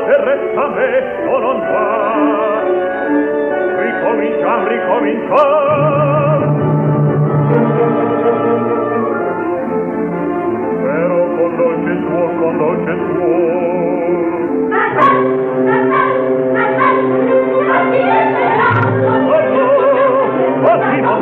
se resta a me o non va. Ricominciam. Però con dolce tuo. Così non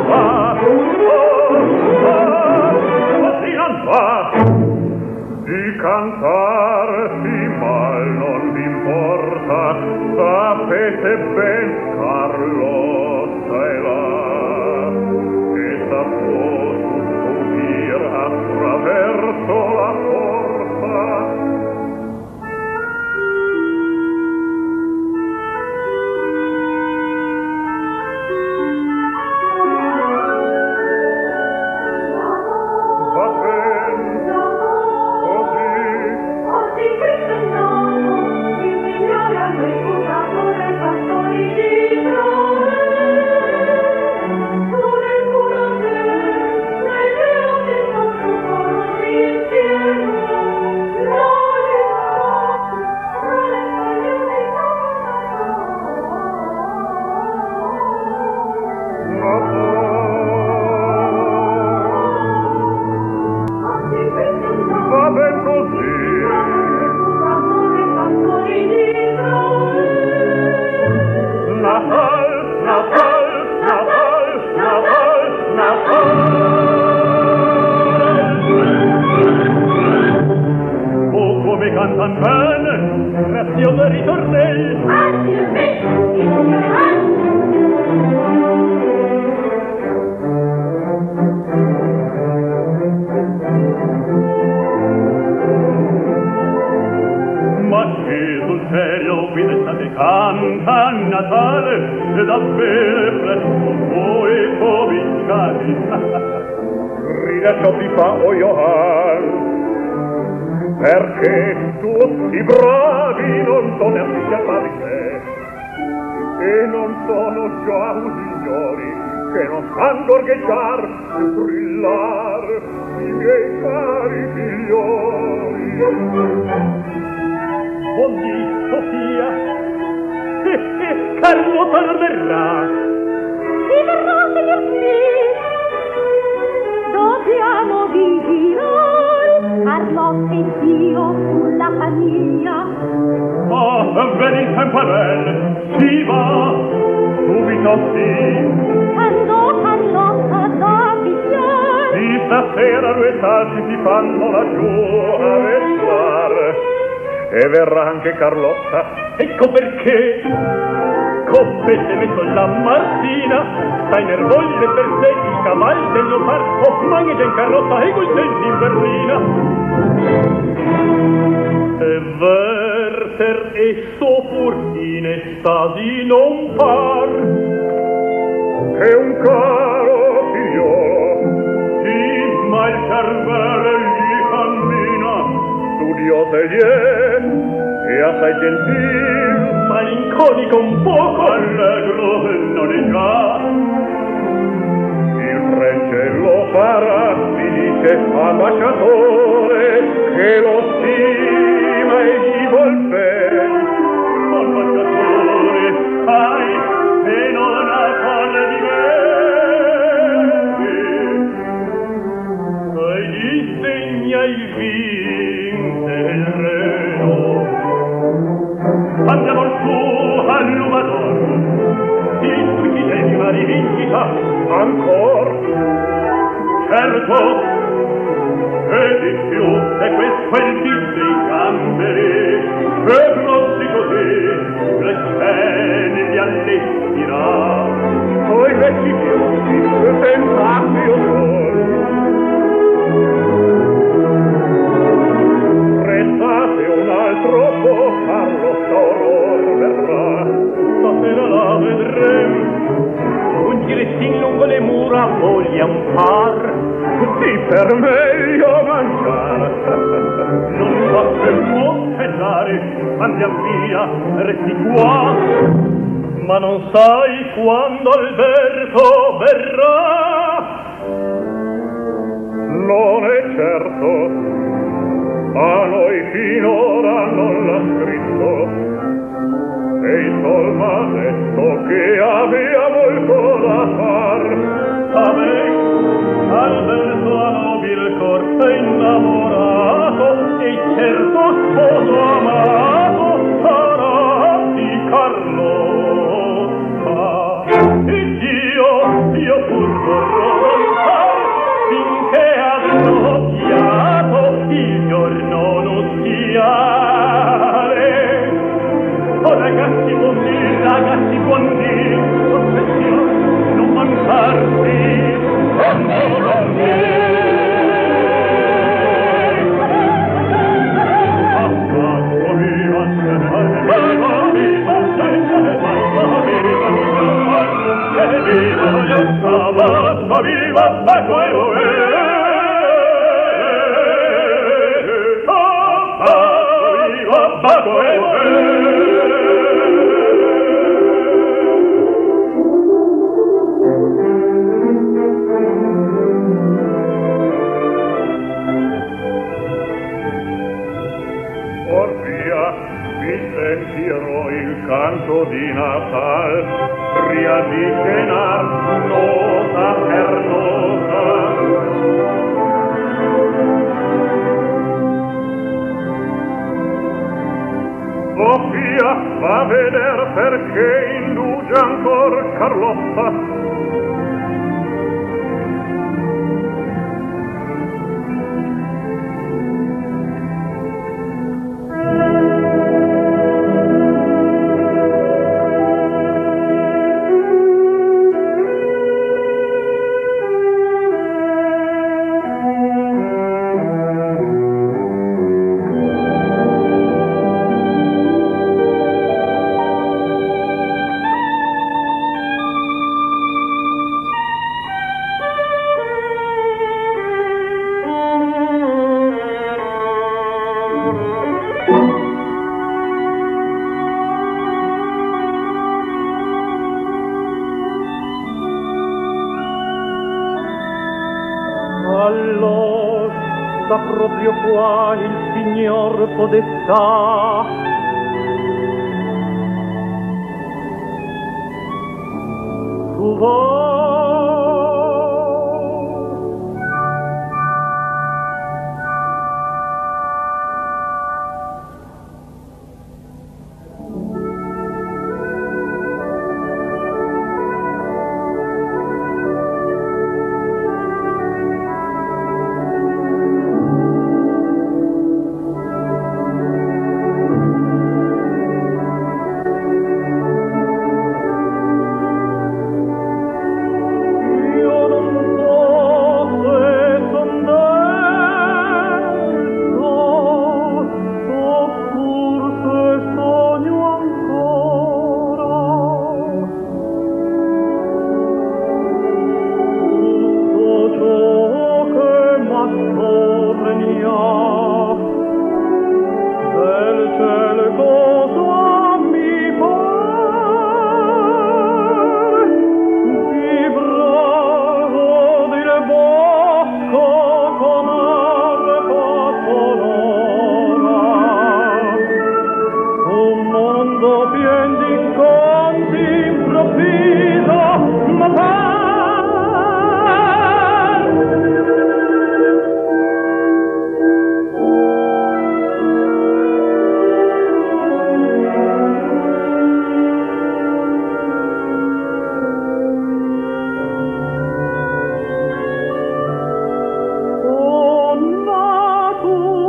va. Di cantarsi mal non vi importa, sapete ben Carlotta è là, che sa può subir attraverso la forza. Cantan bene, grazioso ritornello. Ma che sul serio qui d'estate canta Natale e davvero presto voi cominciate. Rida ciò ti fa, o Johann, perché tutti bravi non sono artigianati te e non sono già usignori che non sanno orgheggiar e brillar i miei cari figlioli. Ogni Sofia Carlotta non verrà. Sì verrà, signor mio. Dobbiamo vigilare Carlotta e Dio sulla famiglia. Ah, vedi il tempo è bello, si va, subito sì. Quando Carlotta da pigliare, Sì, stasera due salti si fanno laggiù a restare. E verrà anche Carlotta, ecco perché. Coppette messo la Martina, stai nervoglio e per te il cavallo dello parco, mangia in carrozza e col denti in berlina. E Werther e pur in estasi non par che un caro figliolo, sì, ma il cervello gli cammina, studioso egli è e assai gentil, malinconico un poco, allegro e non è già. Il frecce lo farà, si dice, ambasciatore, che lo stima e gli vuol bene. Ambasciatore, ai, e non ha palle di me. E gli insegna il vin del reno. Andiamo su al Lumador, il quinquitesima rivincita, ancor, certo, e di più, e questo è il film dei gamberi, e grossi così, le scene li allestirà, poi vecchi fiori, senza più restate un altro po', Carlotta orror verrà, stasera la vedremo, un girettin lungo le mura vogliam far, sì, per meglio mangiare. Non so se può pensare, andiam via, resti qua, ma non sai quando Alberto verrà. Non è certo, a noi finora non l'ha scritto, sol m'ha detto che avea molto da far. A me, al verso a nobil corte innamorato, e certo sposo amato sarà di Carlotta. Ed io pur vorrò voltar, finché avrò occhiato il giorno nuziale. Oh ragazzi buoni, confessione, non mancarsi, amore mio. Viva, vi sentirò il canto di Natal, riadicenar nota per nota. Sofia va a veder perché induce ancor Carlotta. Allora proprio qua il signor Podestà tu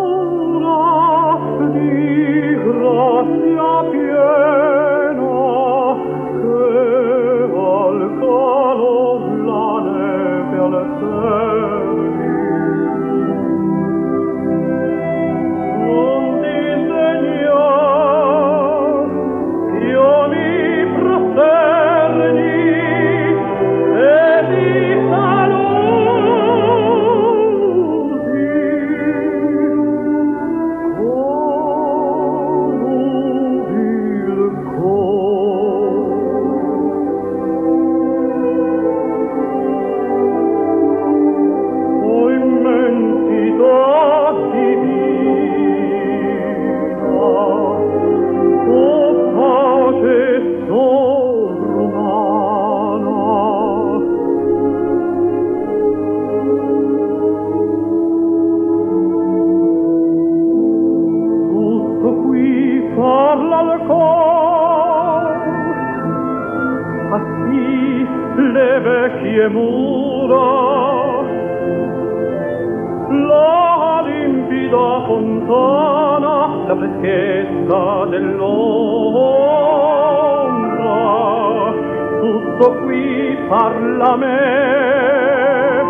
grazia piena parla il cor. Assi le vecchie mura, la limpida fontana, la freschezza dell'ombra, tutto qui parla a me,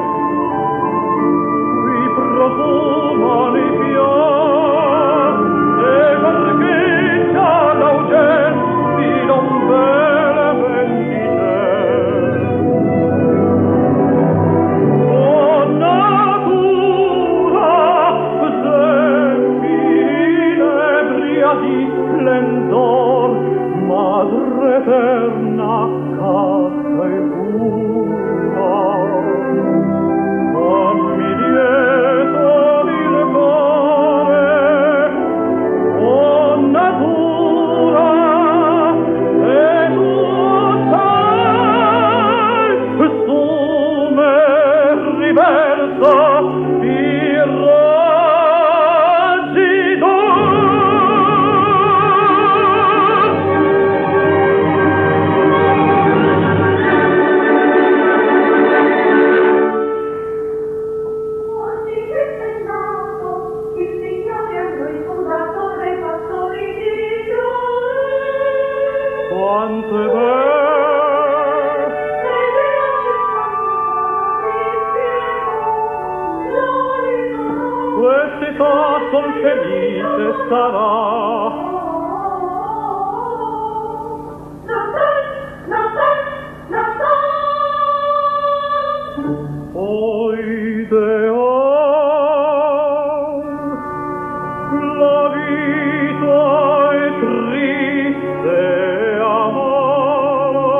qui profuma nei fiori, e perché già l'augenti non ve le vendite. Oh natura, semmi inebria di splendor, madre eterna, casta e pura. Fammi lieto il cuore, oh natura, e tu sai, su me riversa i raggi quanto è quest'età son felice sarà. Oh ideal, la vita è triste e amara,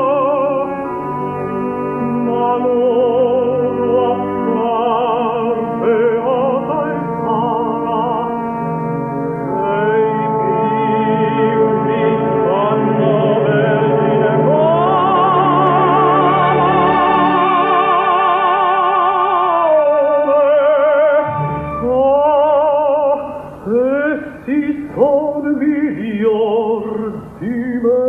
ma loro appar beata e cara, e i bimbi fanno vergine essi son miglior di me.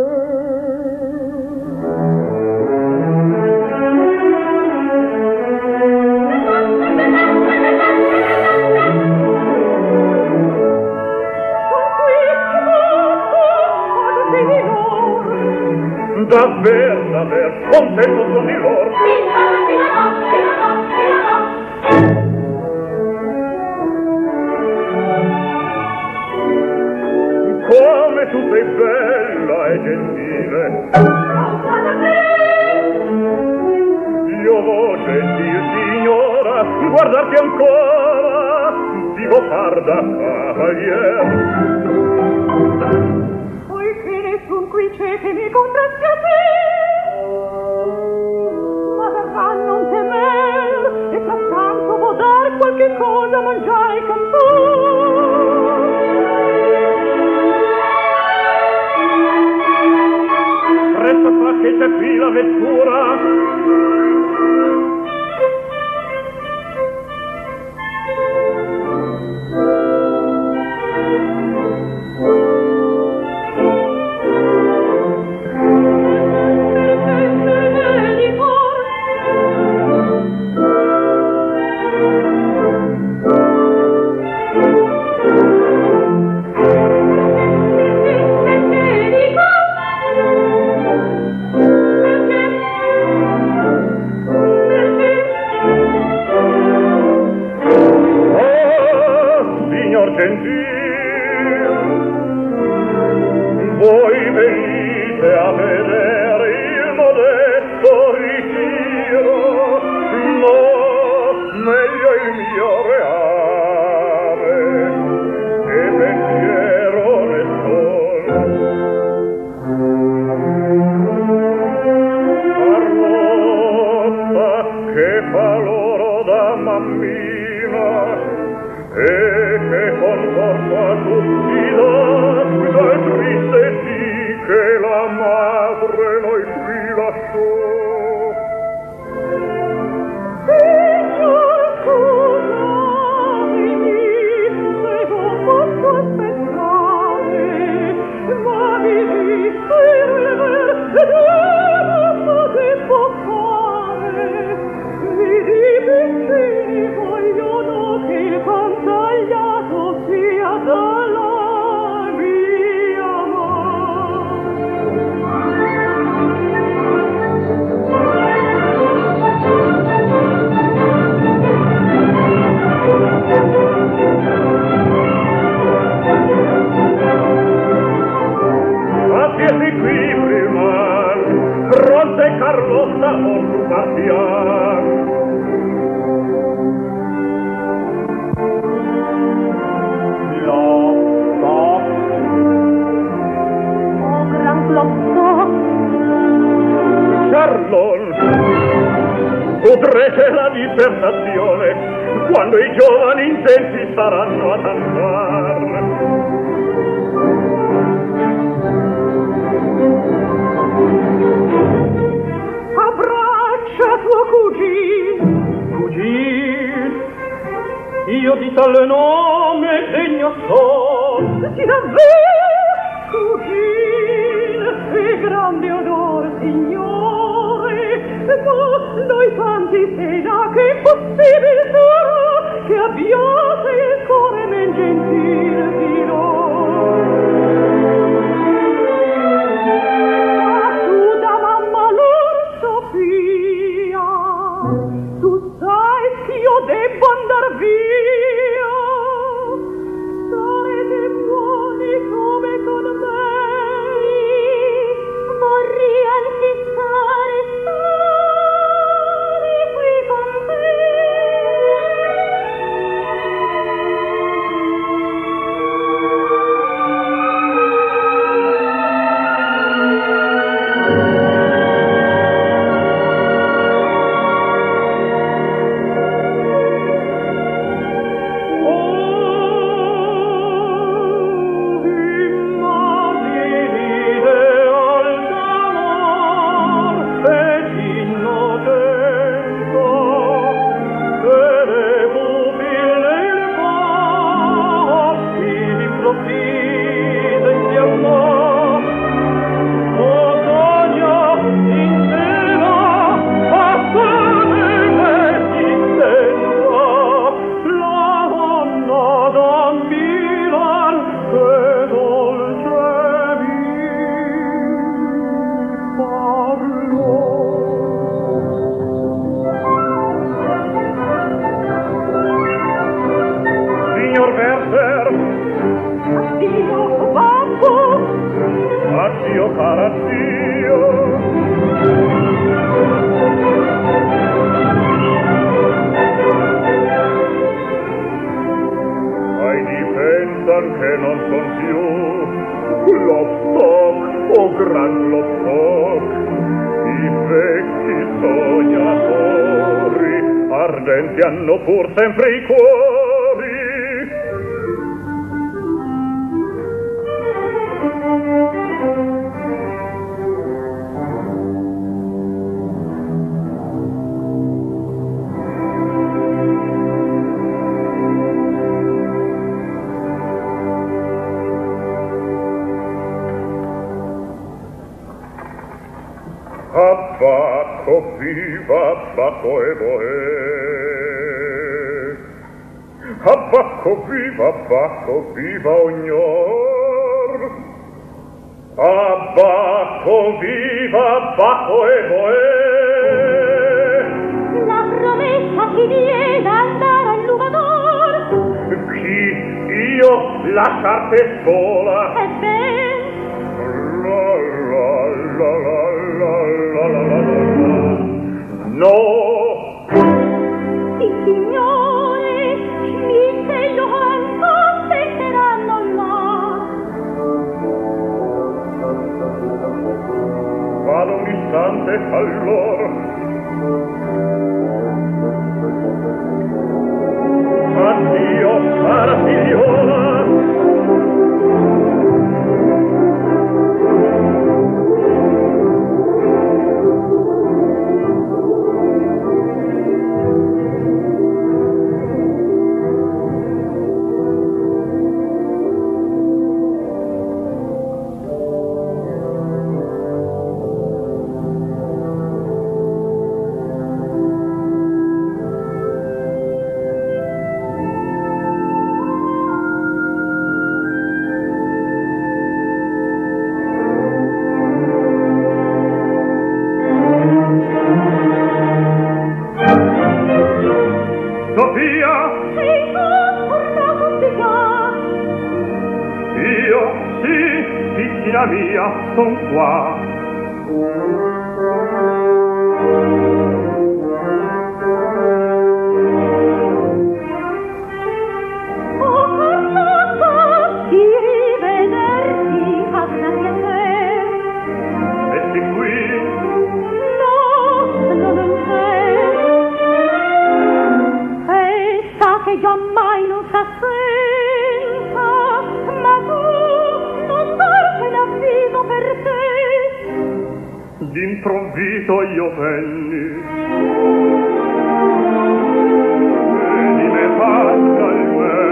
Davver, contento sono di loro. Come tu sei bella e gentile, io voce di signora, guardarti ancora, ti vo far da cavalier. Poiché nessun qui c'è che mi contrasti a te, ma verrà non temer, e frattanto può dar qualche cosa a mangiare e cantor. Presto fra che c'è qui la vettura, voi venite a vedere il modesto ritiro, no, meglio il mio reale, e pensiero ne sol. Carlotta che fa loro da mammina, e che conforta tutti dal triste sì che la madre non di qui priman, pronte Carlotta occupazione. Charlon, udrete la dissertazione quando i giovani intenti saranno a danzar. Abbraccia tuo cugin. Cugin, io di tal nome degno son. Ti davvero, cugin, e grande onor, signore, ma noi tanti sera che possibil sarà che abbiate il cuore men gentil di noi. Ma tu da mamma lor Sofia, tu sai che io debbo andar via. Sarete buoni come con me, vorrian fissare stare qui con te. Addio, cara, addio. Ai difendan che non son più Klopstock o gran Klopstock, i vecchi sognatori ardenti hanno pur sempre i cuori. Abbacco, viva, abbacco e boe. Abbacco, viva ognor. Abbacco, viva, abbacco e boe. La promessa si viene andare al lugador. Chi? Io lasciarte sola? E ben. No! Il signore Schmidt e Johann aspetteranno là. Vado un istante allora. Addio, cara figliola. signorina mia, son qua. Oh, Carlotta, di rivederti fa gran piacere. Resti qui? No, non c'è. E sa che giammai non s'assenta, ma tu non darti l'avviso per te. D'improvviso io venni e di me passa il me.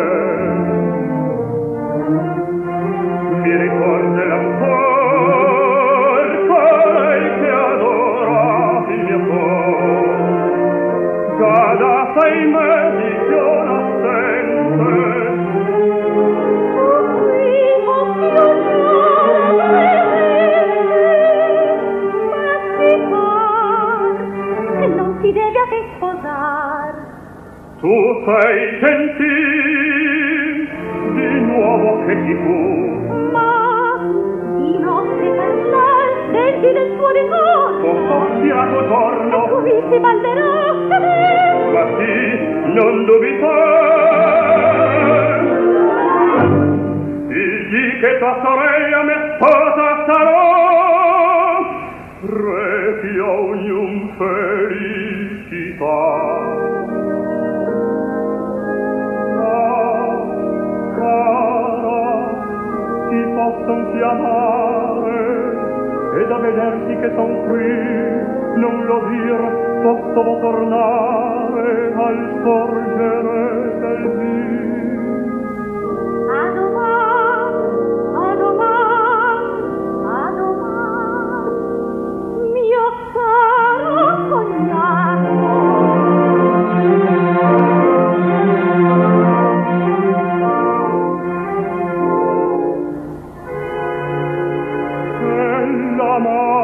Mi ricorda l'ancor colei che adora il mio cuore. Già da 6 mesi io l'assente. Si deve a te sposar. Tu sei gentil, di nuovo che ti fu. Ma di notte parlar, senti del tuo ricordo. Ho soffiato torno. E così si ballerà a me. Ma sì, non dubitare. Digli che tua sorella mia sposa sarò. Requio ognun felicità. Cara, ti posson chiamare e da vederti che son qui non lo dir posso tornare al sorgere del dì. A doman, a doman, a doman, mio caro cognato. La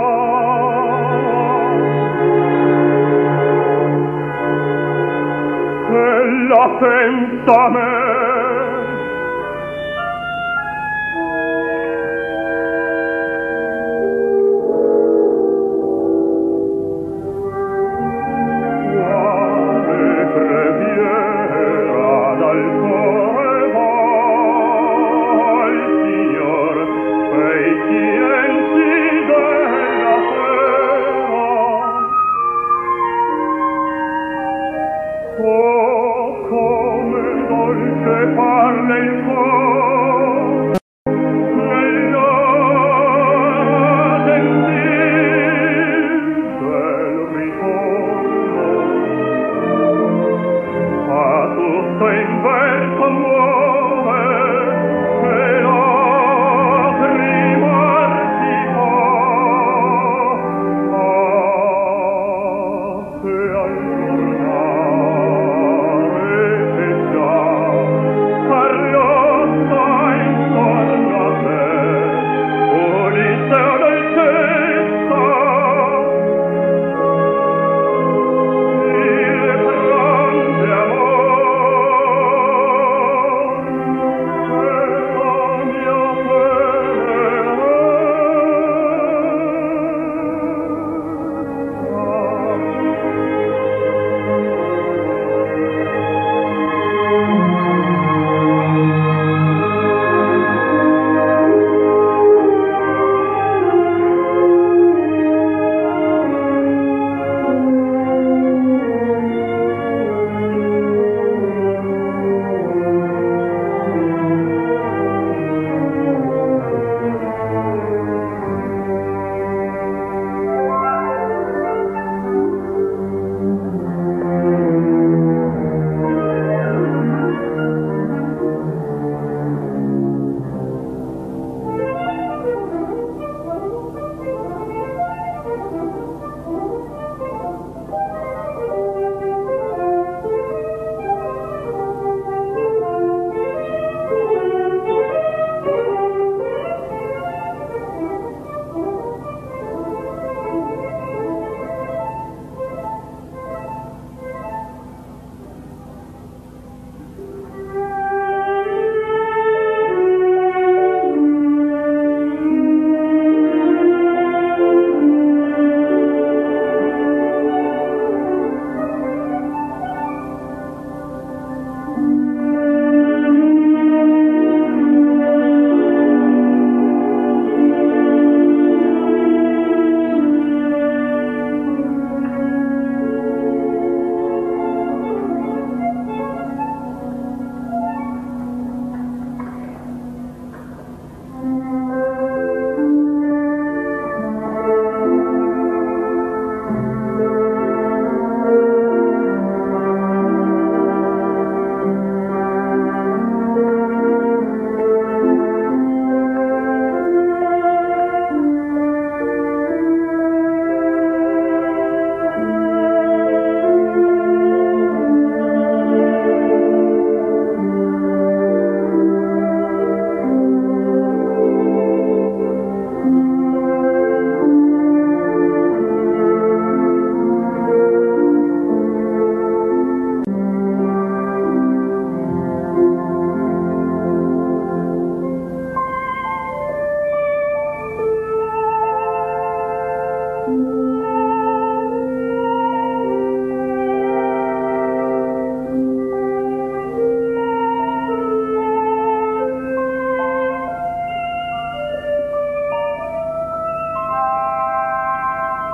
ella senza me quale preghiera dal cuore va al Signor quei silenzi della sera. Oh, come dolce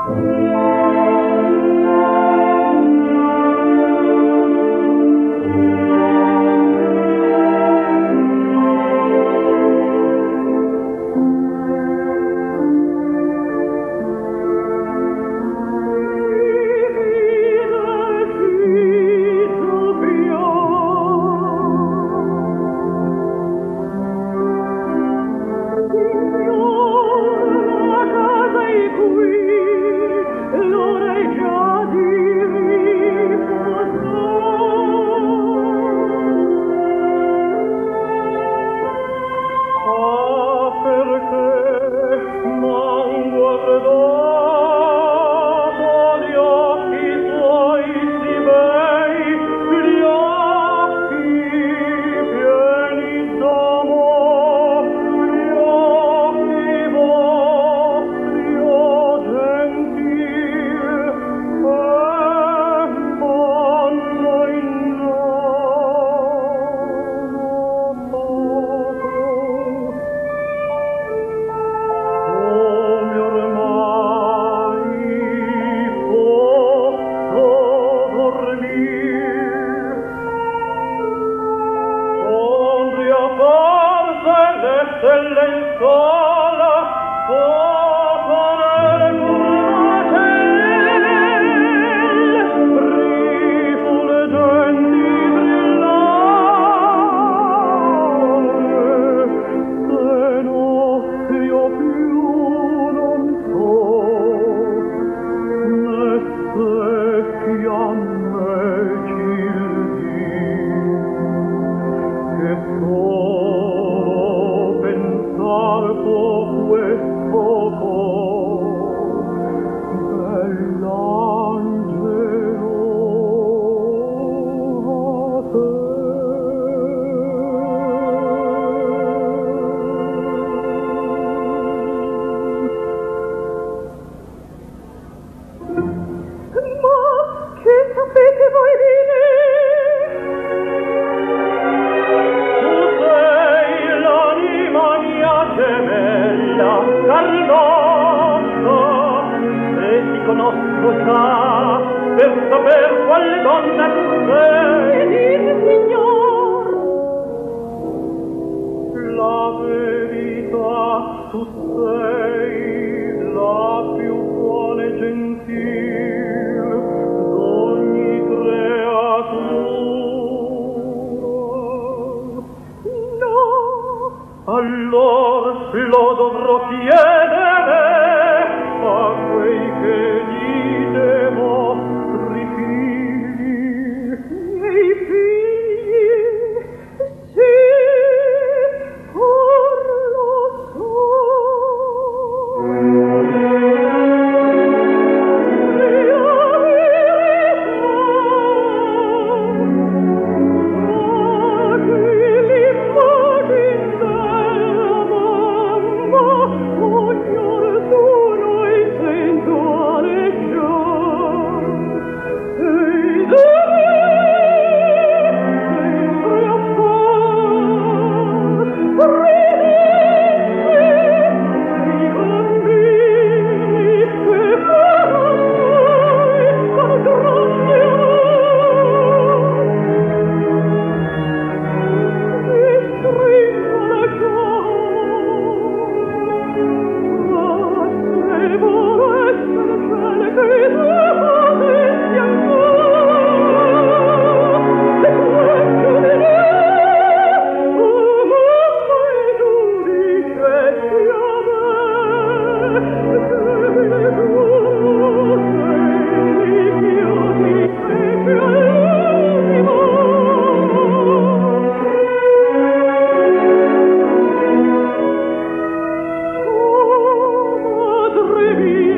Trevi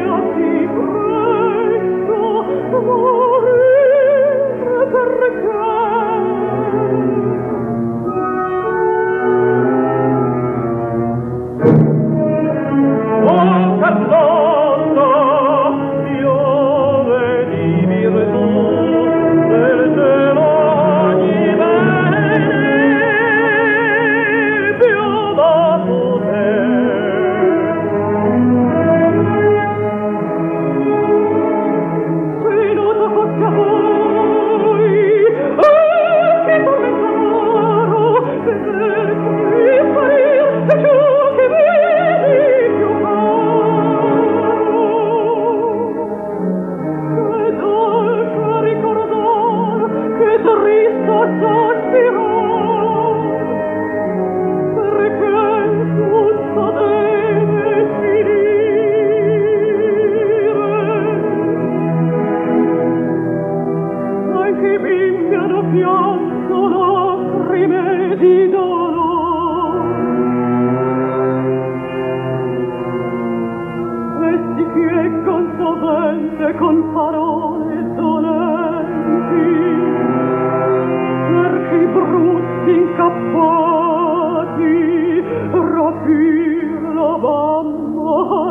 pieggon sovente con parole dolenti, perché i brutti incappati rapir la mamma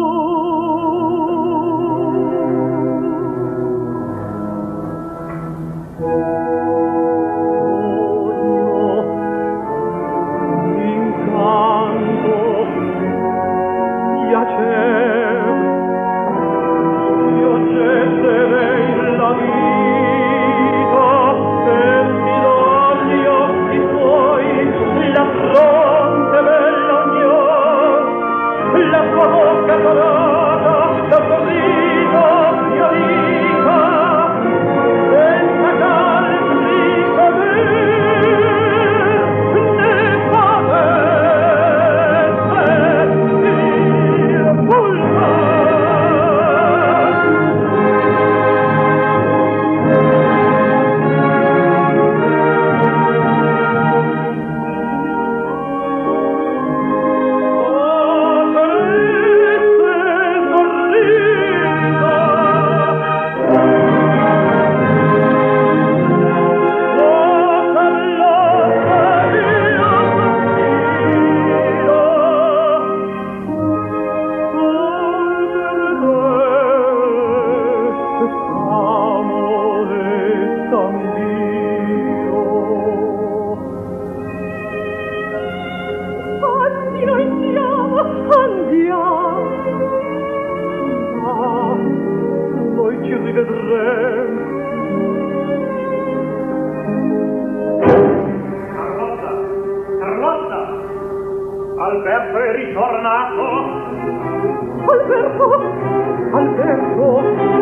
Alberto è ritornato. Alberto! Alberto!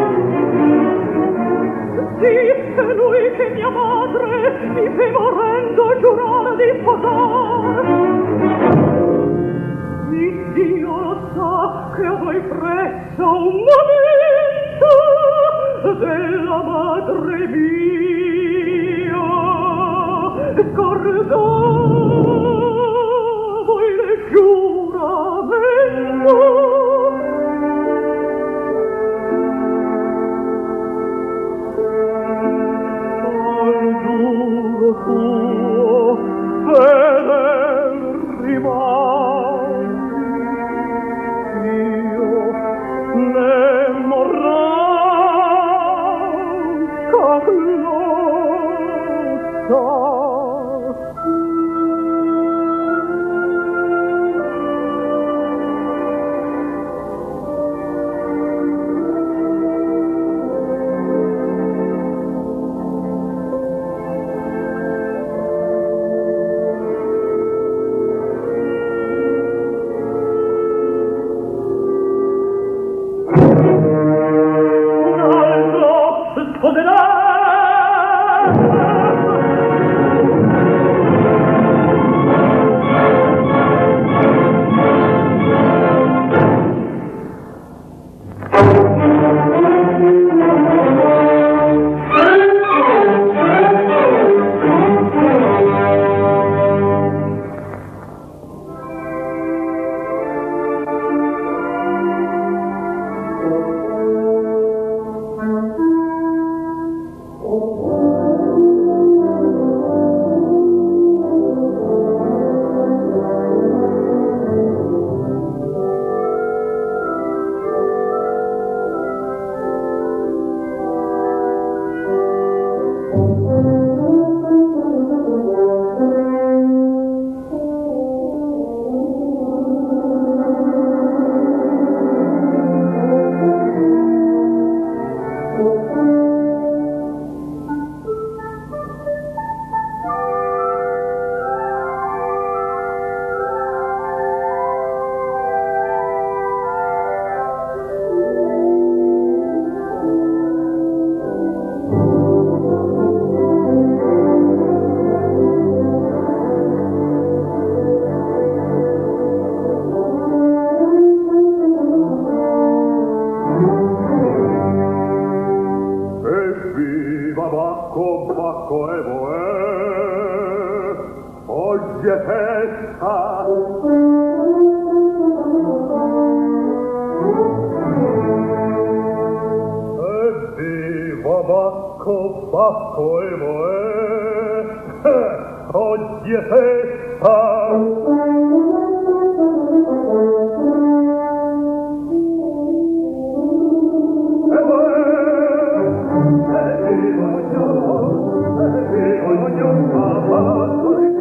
Sì, è lui che mia madre mi fe morendo giurare di sposar. Il Dio lo sa che a voi presso un momento della madre mia scordò giuramento. Al giuro tuo fedel rimasi, io ne morrai Carlotta. Bacco e Boè, oggi è festa. E Boè, e vivo ognuno papà.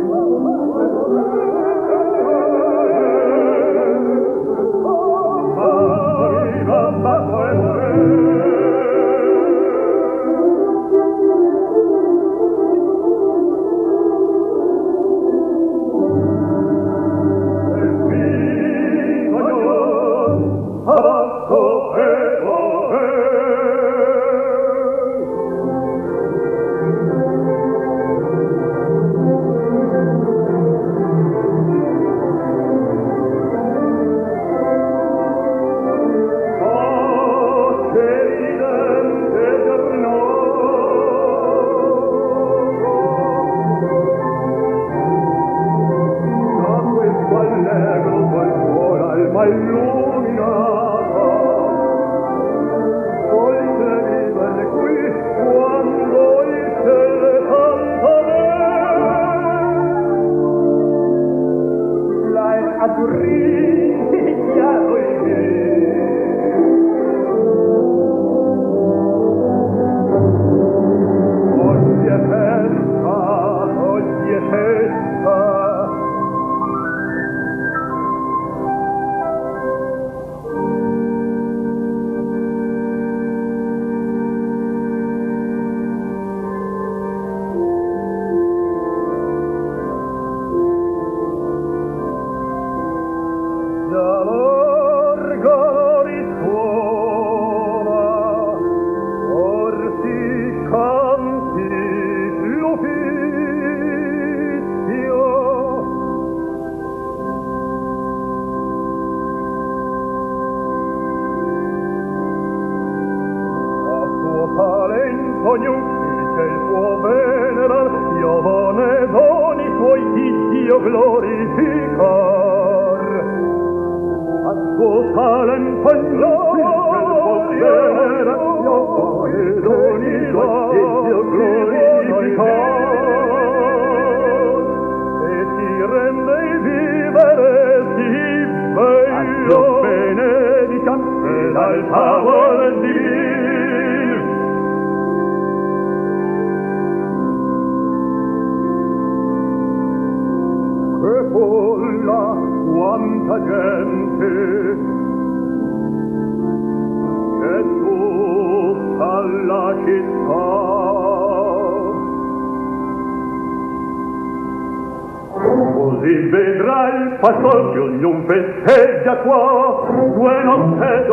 Pastor che ognuno festeggia qua 2 notte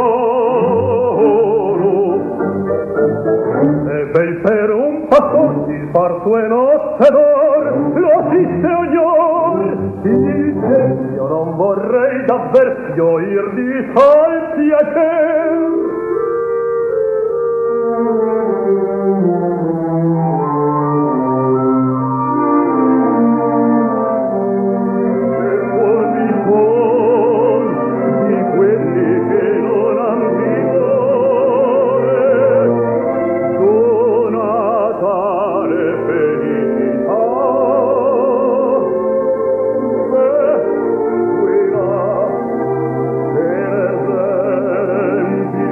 d'oro. È bel per un pastor di far 2 notte d'oro, lo assiste ognor. Io non vorrei davver gioir di tal piacer. Be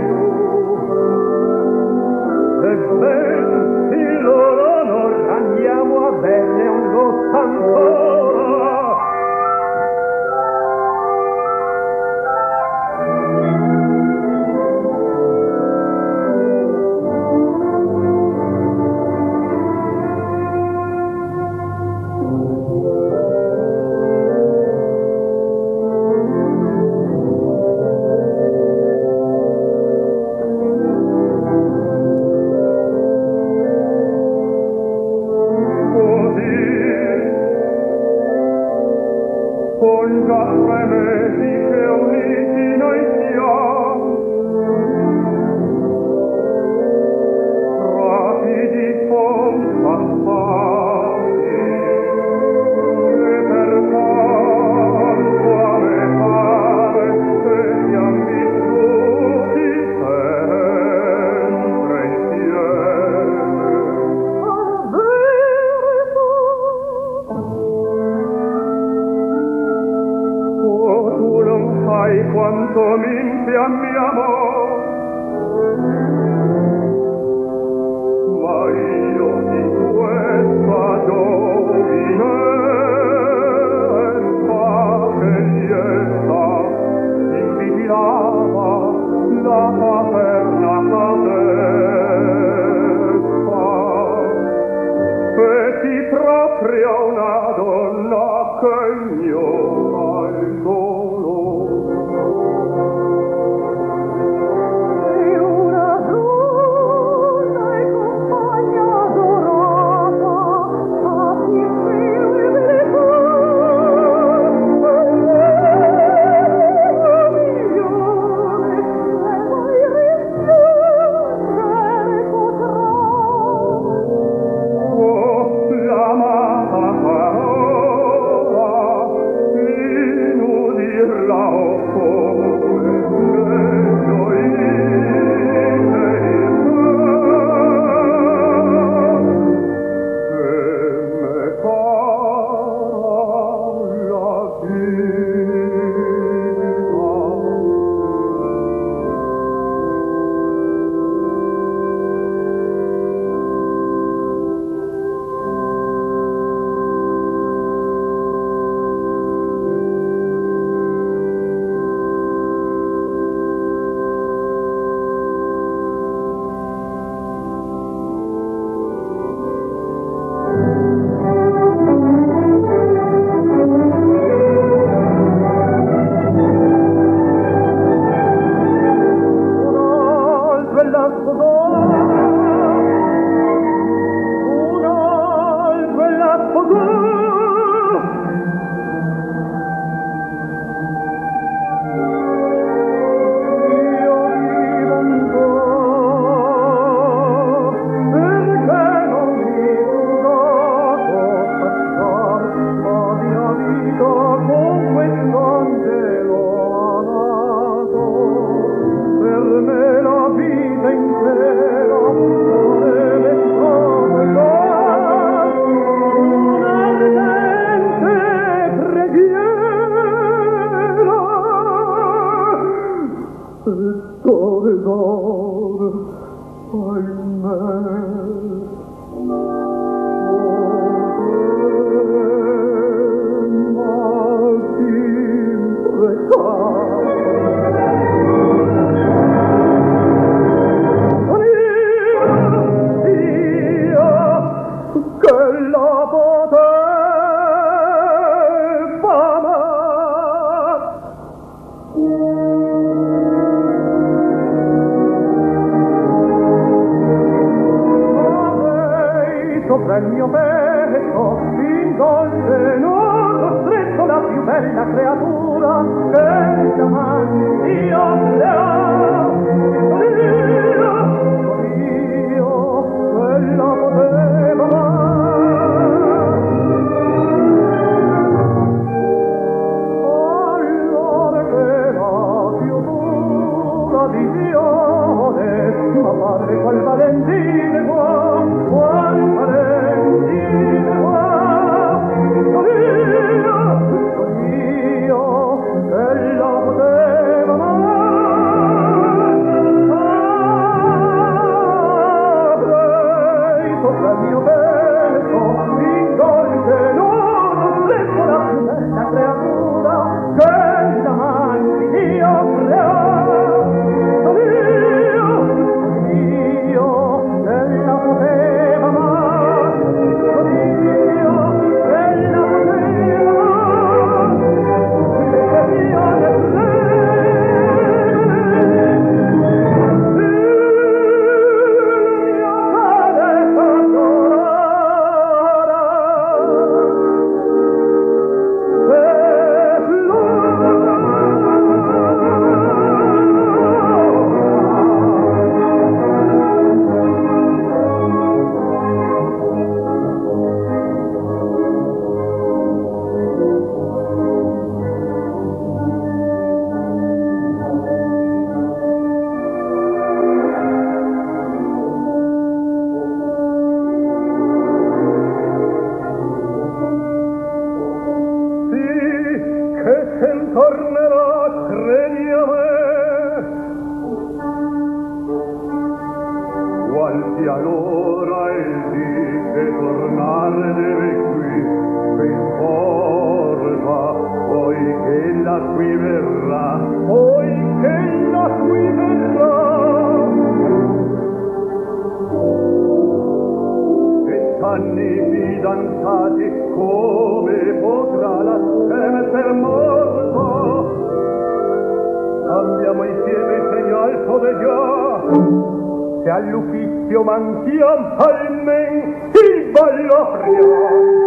a mio amor. Ma io di questa giovinezza che lieta invidiava la paterna cadezza. E ti proprio una donna che ignora il dolore. E una donna e compagna adorata a chi scrivere milione e mai rispondere potrà. L'amata parola inudirla occorre meglio e me cara la vita. Sopra il mio petto, in dolce nodo, stretto la più bella creatura che davanti io le ho. Io, quella poteva allora che la più pura visione, ma padre qual Valentine qual Valentine io che la poteva avrei sopra il mio petto in dolce nodo stretto la più bella creatura che davanti io creò. Io che la poteva e allora il dice tornare deve qui, importa, poi che la qui verrà, e anni fidanzati, come potrà la essere morto? Abbiamo insieme il segnal come già, se all'uffizio manchiam almen il ballo friam.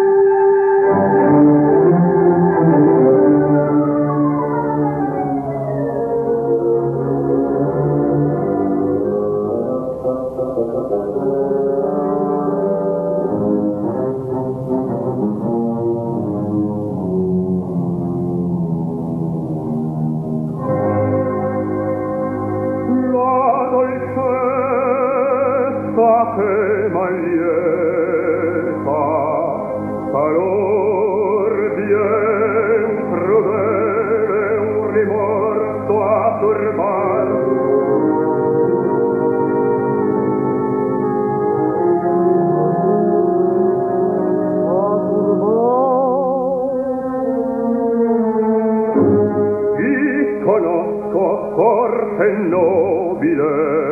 Che maglietta calor bien crudele un rimorso a turbar ti conosco forte nobile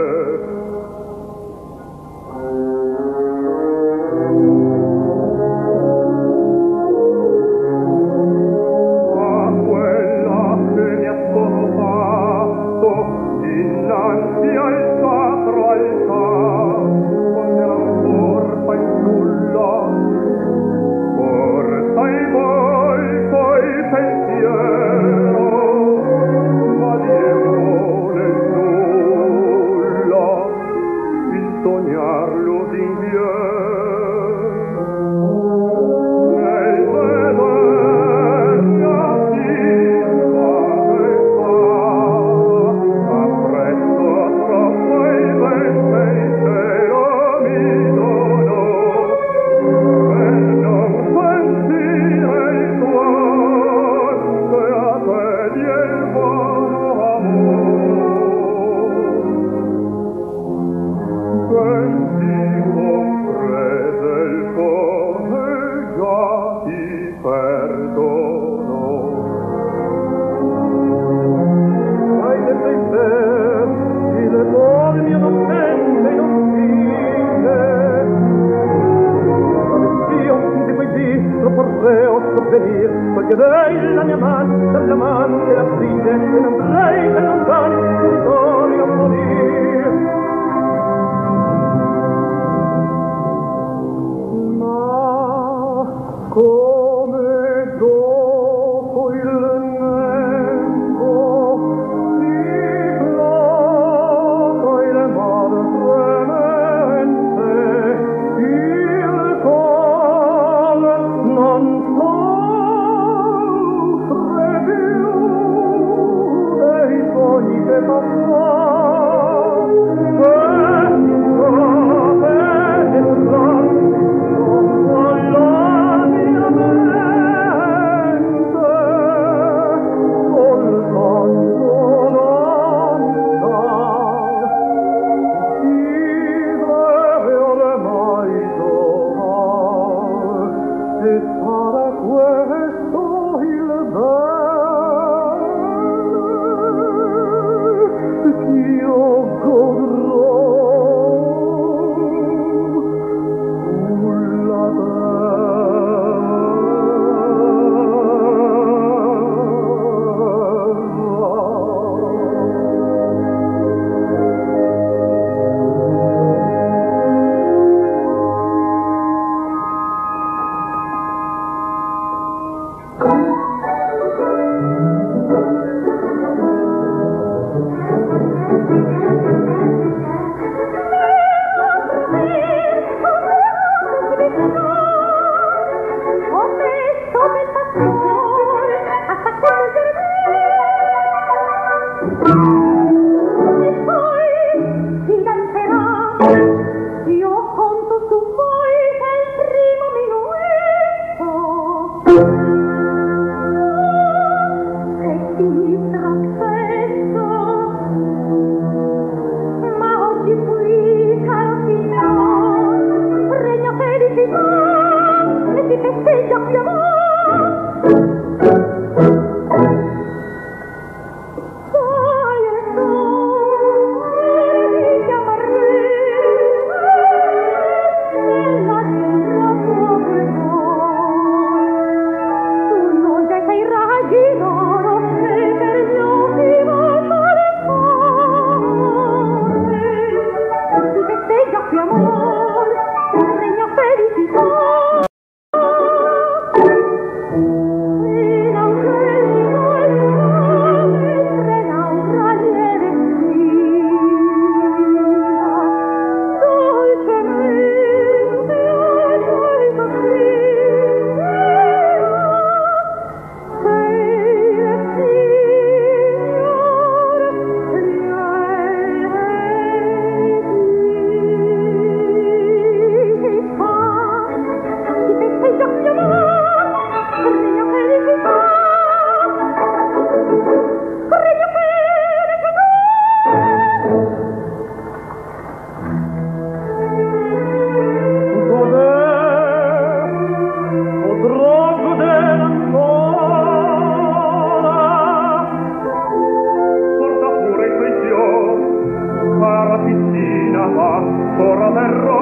va, ora verrò.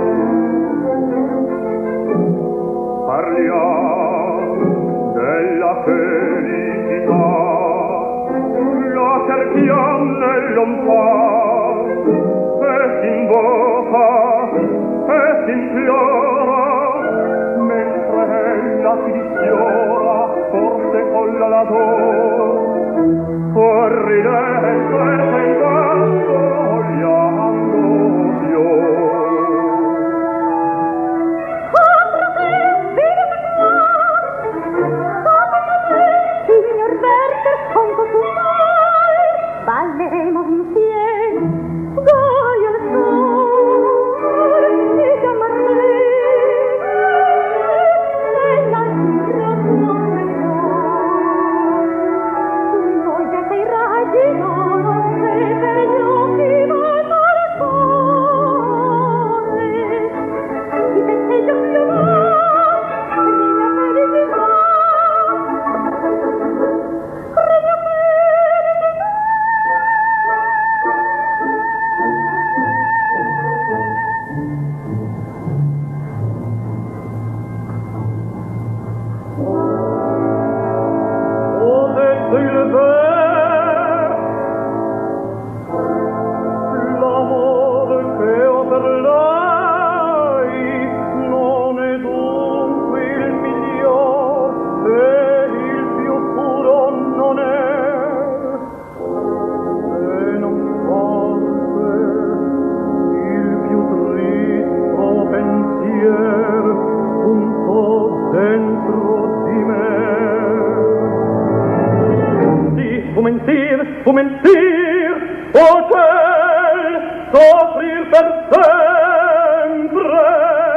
Parliamo della felicità, la cerchiamo nell'onfà, e s'invoca, e s'implora, mentre ella si disfiora, forse colla la dor, sorridente e sentendo vogliando fior. Balleremo insieme, goia il sole, e chiamaremo, e l'altro non voi siete i raggi d'oro, e per gli occhi volta al sole, i festeggi più vasti, regna felicità, regna felicità. L'amore che ho per lei non è dunque il miglior e il più puro non è, e non forse il più triste pensier punto dentro di me. Fu mentir, oh ciel, soffrir per sempre,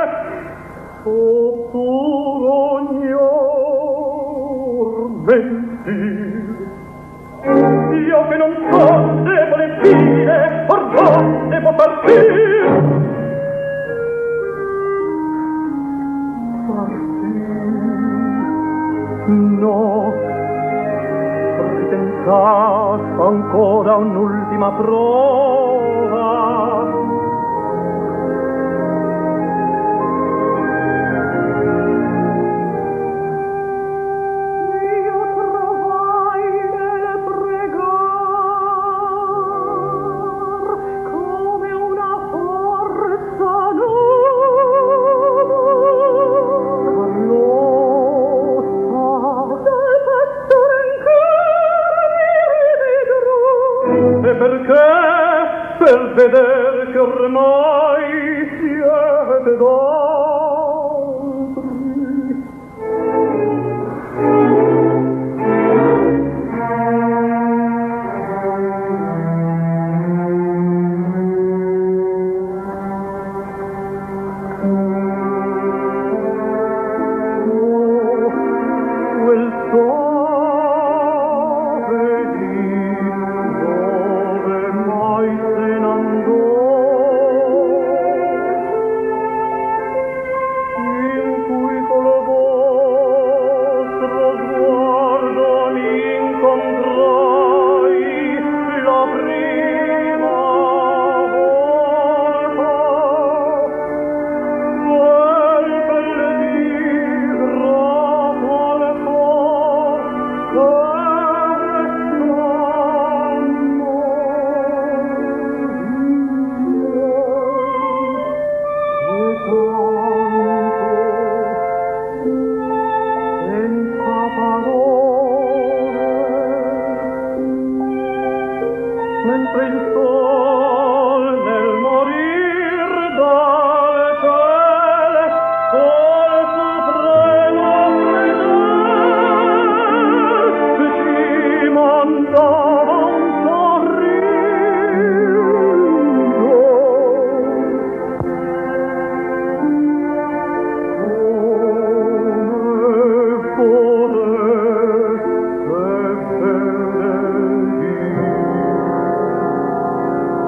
oppure ognor mentir. Io che non so se vuole dire, or donde può partir. No, ritentà ancora un'ultima prova. Io trovai nel pregar come una forza nuova. Dal pastore in cuore mi rivedrò. E perché? Per veder che ormai siete d'altri. Quel sole dove mai se n'andò, in cui col vostro sguardo mi incontrai la prima volta. Quel bel digrato al cor che senza parole, mentre il sol nel morir dal cielo col supremo fedel ci mandava un sorriso. Come potesse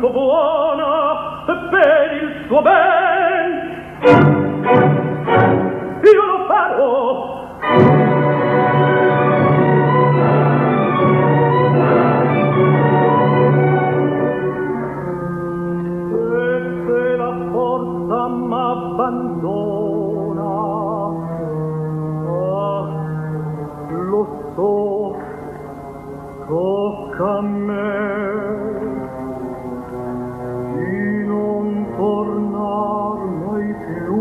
tanto buona per il suo ben. Io lo farò. M'abbandona, lo so, tocca a me di non tornar mai più.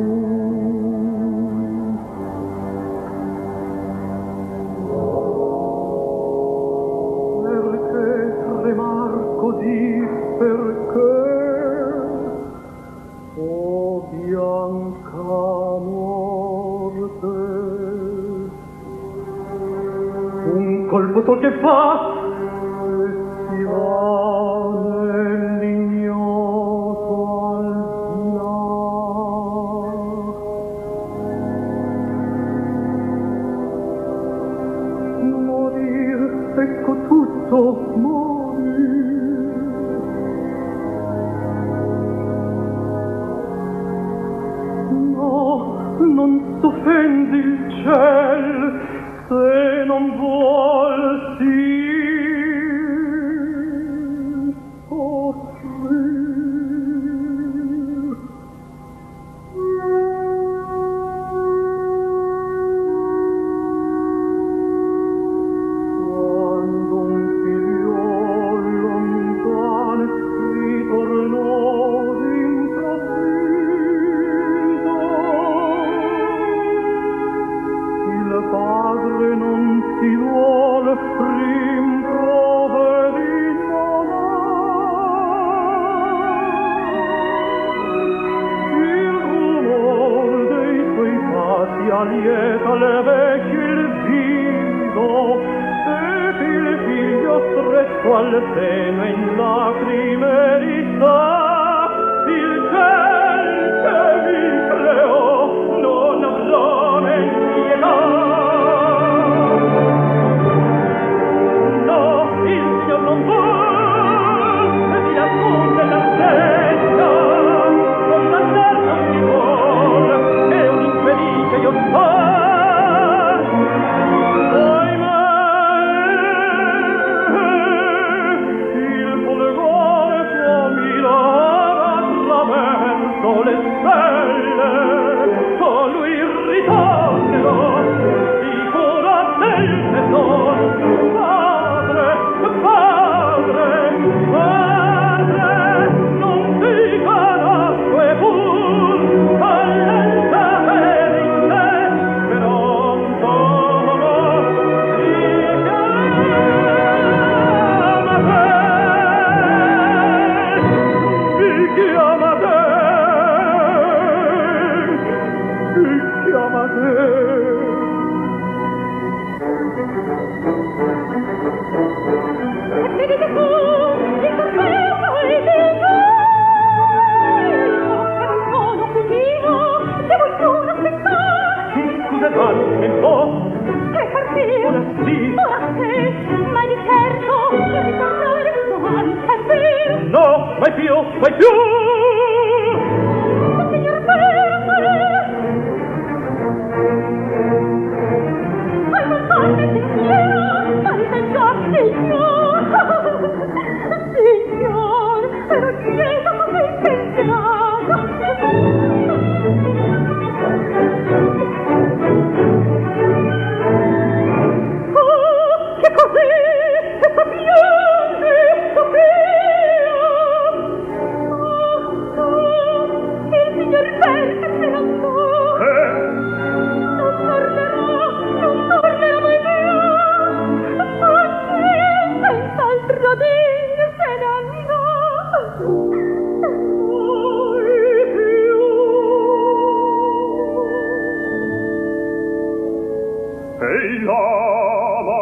Perché tremar così, perché? Oh, bianca morte, un colpo sol che fa e si va nell'ignoto al di là. Morir, ecco tutto, morir. Non s'offendi il ciel se non vuol si soffrir. Quando un figliol lontano ritornò d'improvviso, il padre non si vuol rimproverare. Il rumor dei suoi passi allieta le vecchie il viso, ed il figlio stretto al seno in lacrime rista. Il ciel che mi creò non avrò mai pietà. No, il Signor non vuol di nascondere la testa, con la terra non si vuol, è un infelice io so. Il fulgore suo mi dava attraverso le stelle, colui ritornerò sicuramente son. Padre, padre, padre, non dica l'acque pur allenta per in te, però un po' mi chiama te, mi chiama te. Vedete tu, il cappello e il vino, che non sono cugino, devo il tuo aspettare. Scusa, dammi un po'. Che partire? Ora sì. Ora sì, ma di certo, per ritornare domani, è vero. No, mai più, mai più. Ma signor Bertole, hai non torne sincero, marita già, signor. Signor, ero lieto come intenzionato. Che così, che sapiente, Sofia. Il signor Berta se ne andò. Non tornerà mai più. Oggi, senz'altro dire, se ne andò. Mai più. Ehi lava!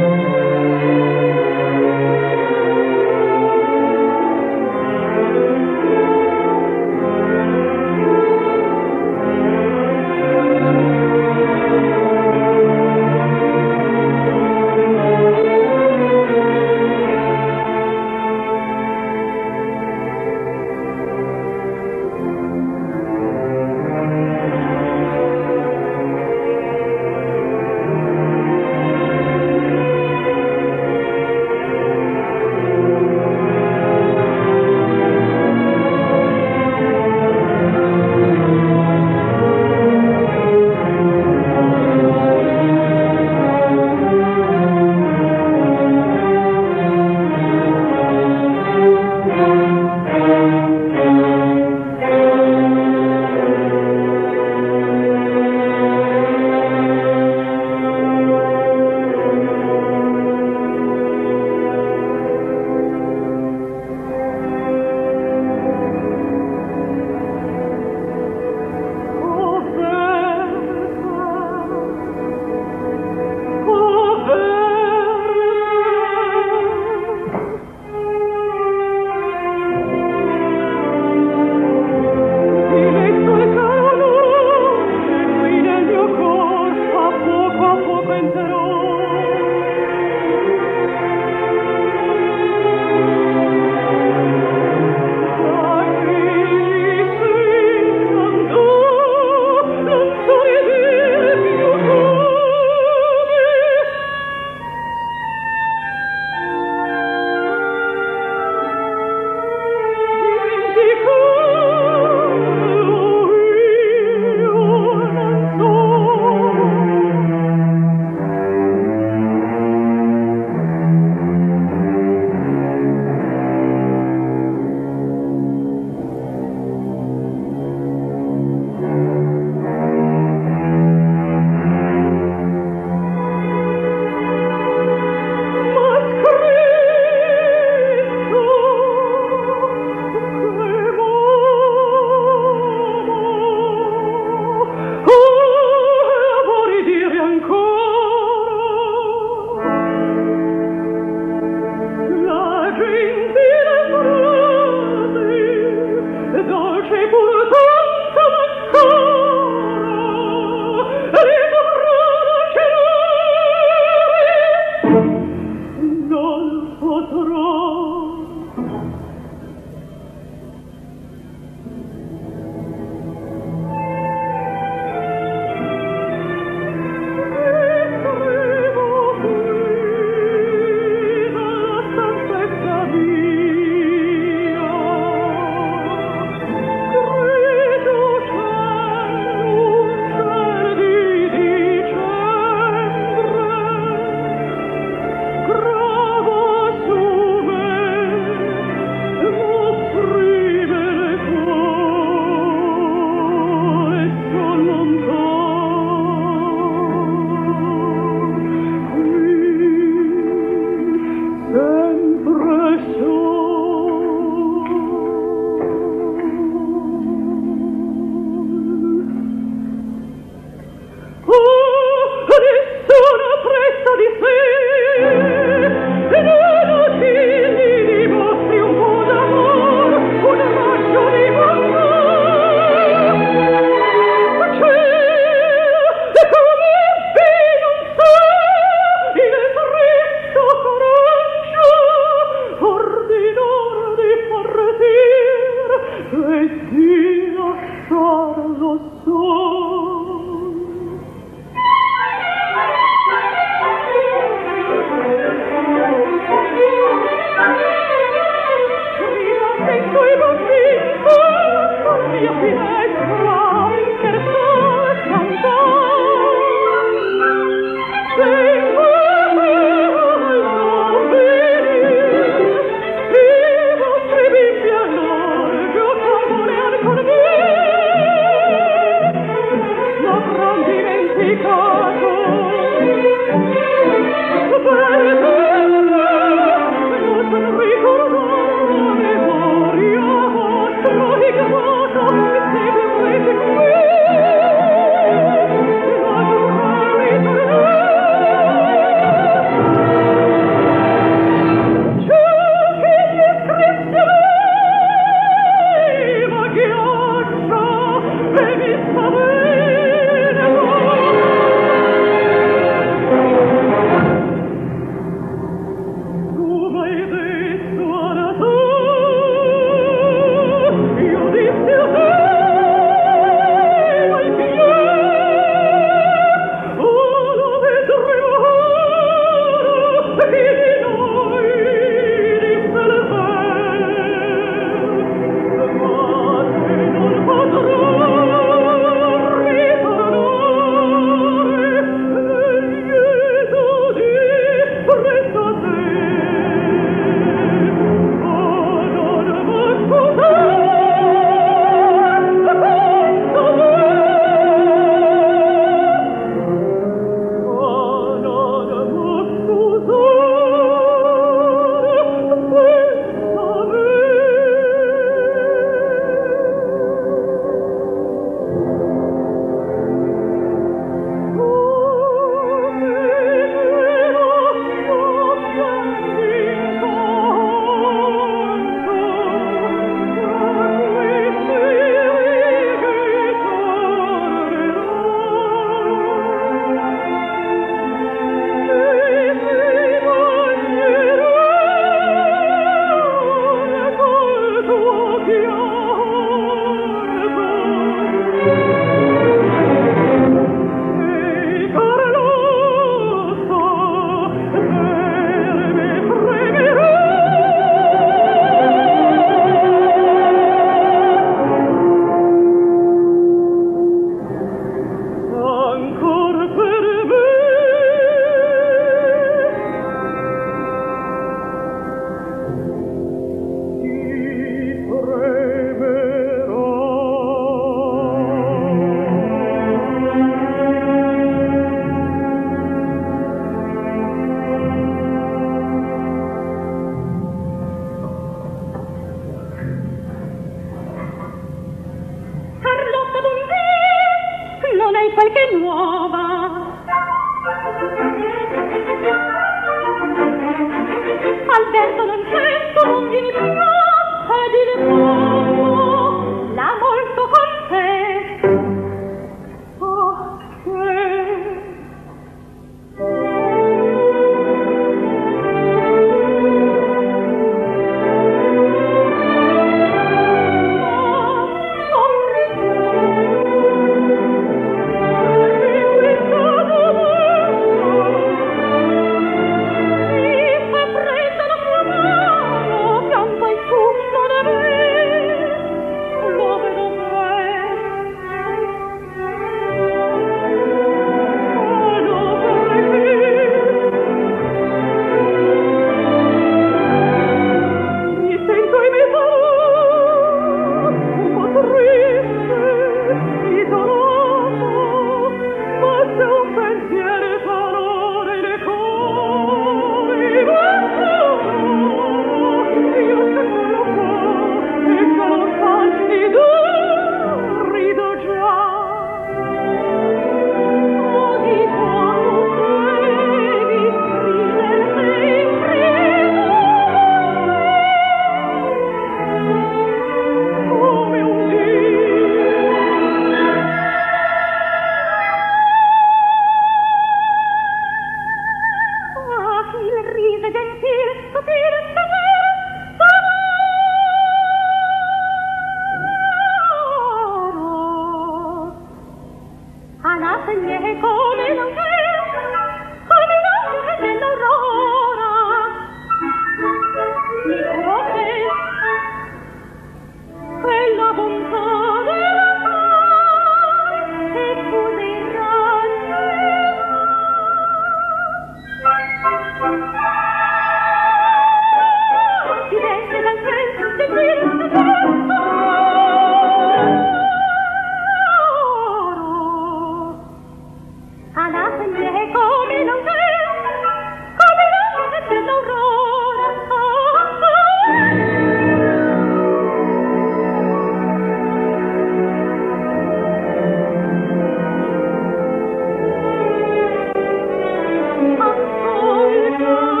Ascolta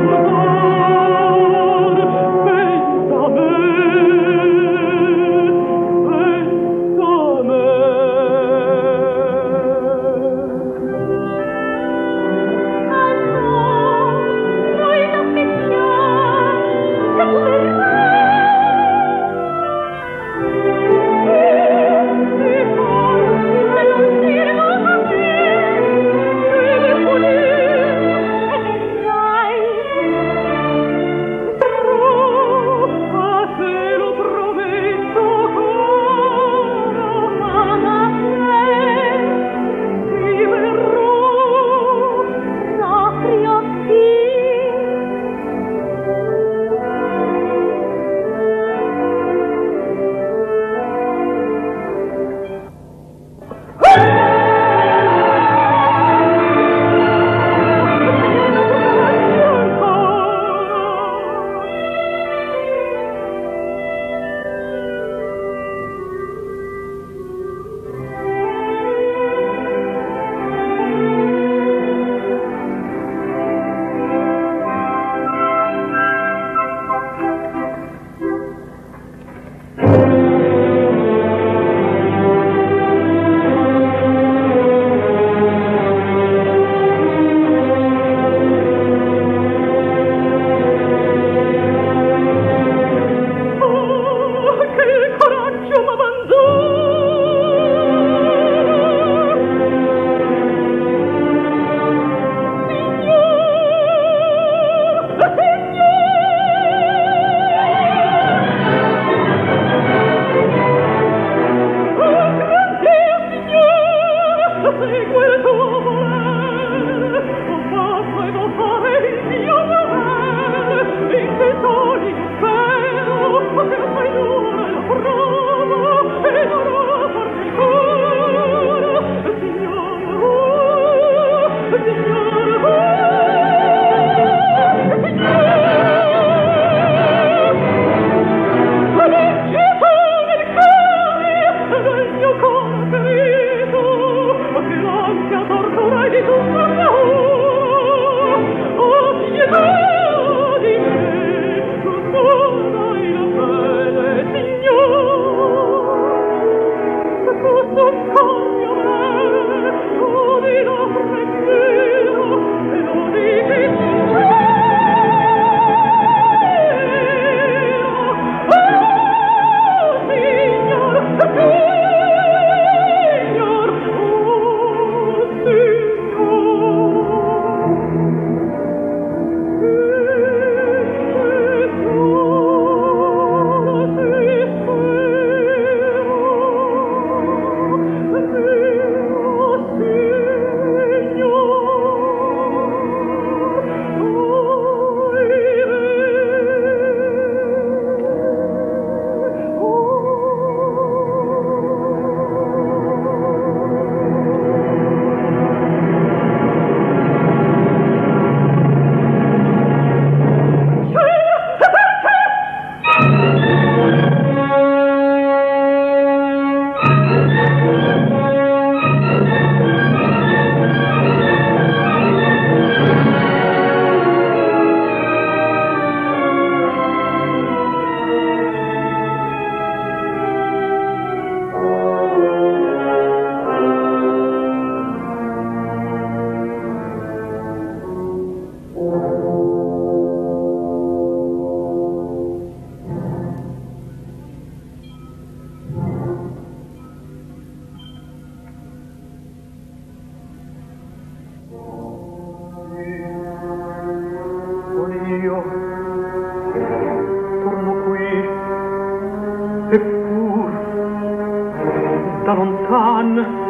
da lontan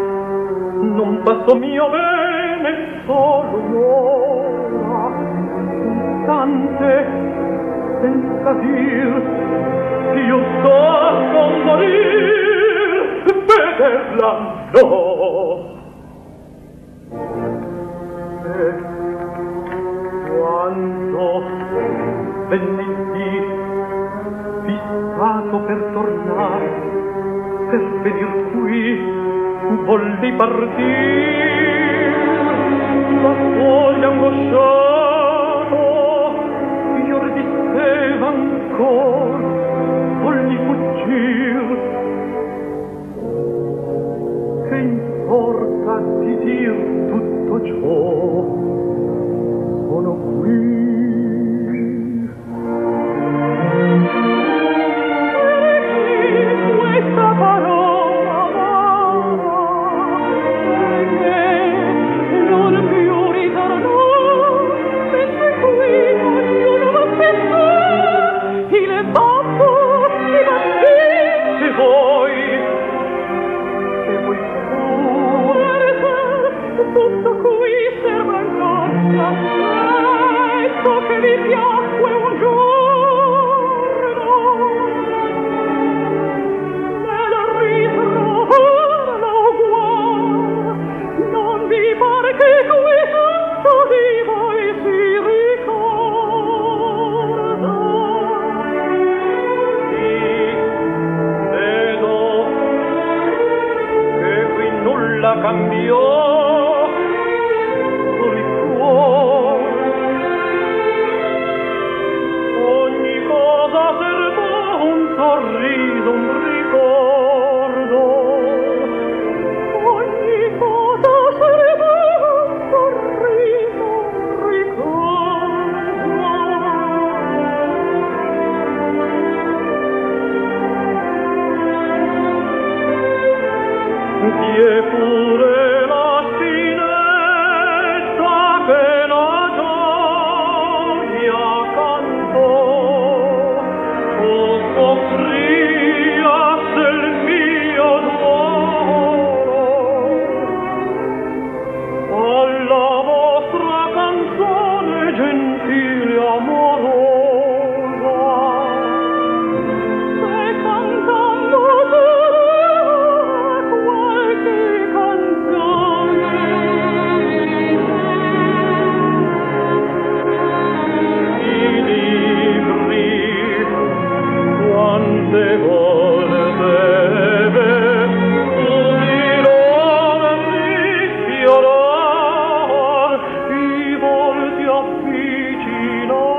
non basto mio bene solo un'ora un istante senza dir che io sto con morir vederla no e quando venni fissato per tornare per venir qui volli partir ma poi angosciato di dir tutto ciò, sono qui. Questa parola non più ritornò, mentre qui ognuno pensò, il babbo, i bambini, E voi tutto qui sembra ancora, ecco che vi piacque un giorno, nel ritrovarla ugual, non vi pare che qui tutto di voi si ricorda. vedo che qui nulla cambiò. Ogni cosa serva un sorriso, un ricordo. Ogni cosa serve un sorriso, un ricordo. Ti è pure la finestra che la gioia cantò, o soffriasse il mio duolo. Alla vostra canzone gentile amorosa, Se cantando qualche canzone, i libri quante volte udirono sfiorar, i volti avvicinari.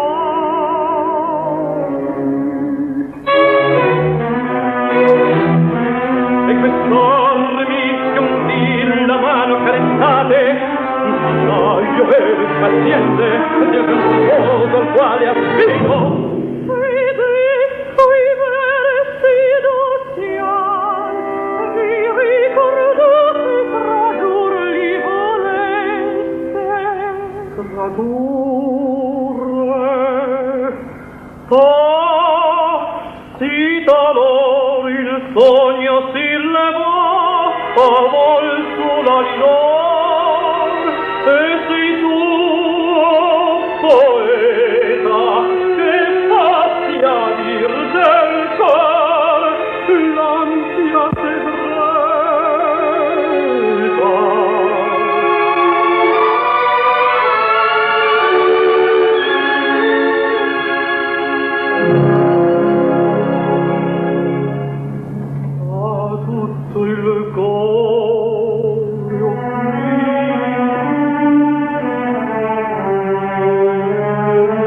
E quest'armi che un dir la mano carezzate, no, io vedo impaziente del gran sposo al quale affido. quei versi d'ossian, vi ricordate tradurli voleste. Tradurre, sì talor il sogno si levò, favol sulla linor, e sei tu, poeta, che fatti a dir del cor l'ansia segreta. A tutto il cuore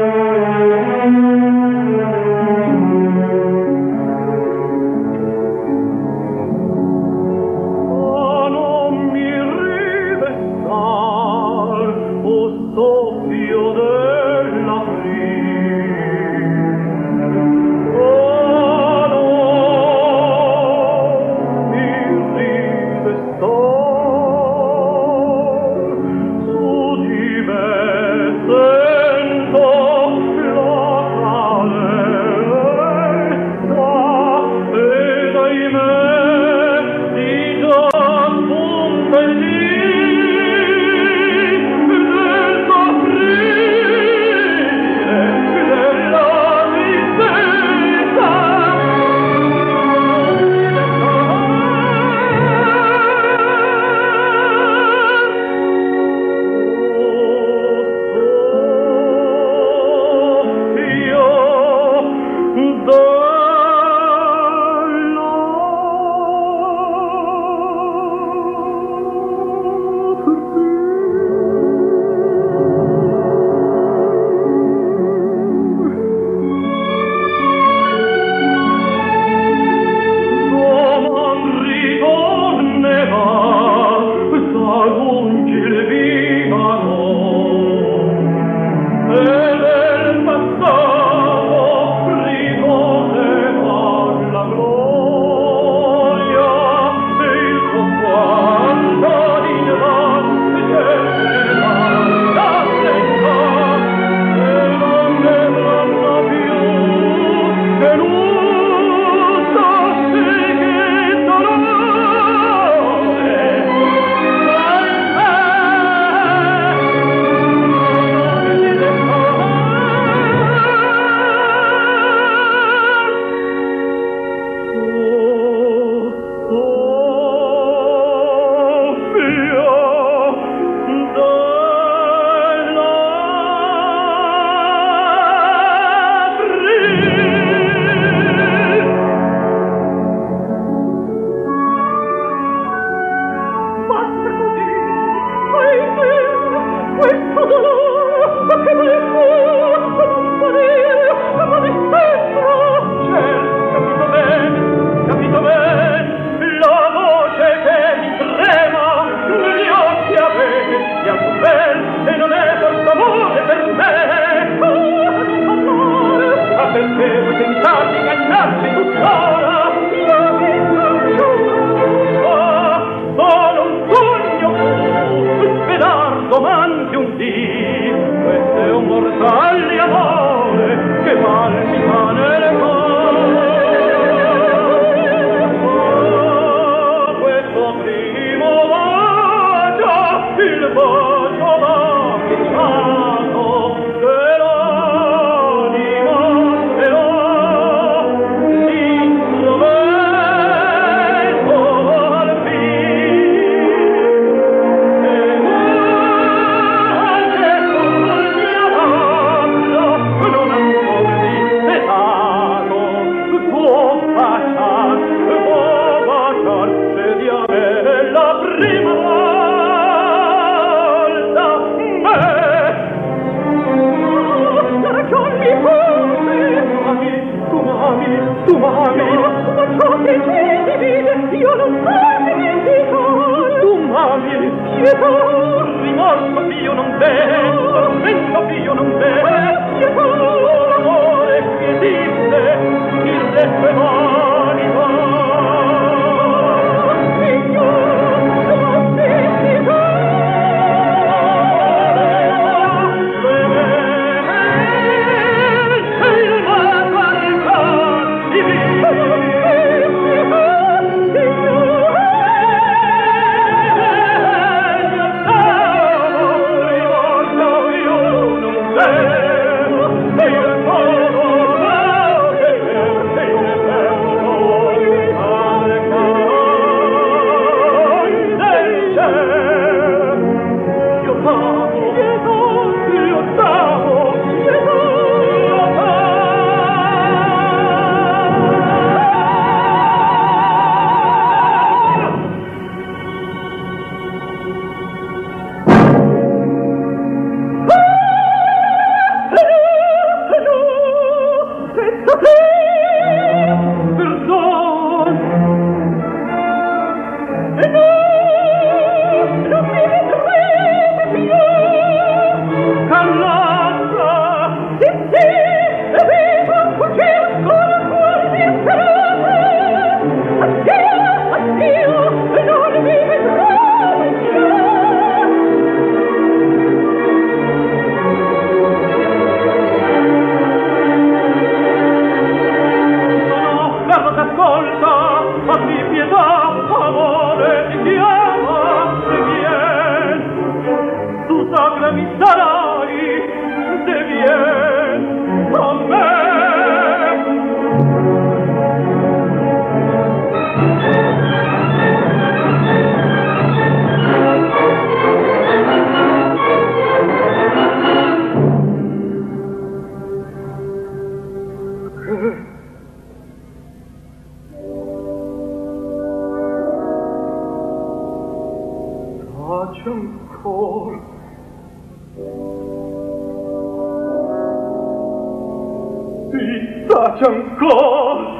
Sì, taci ancora.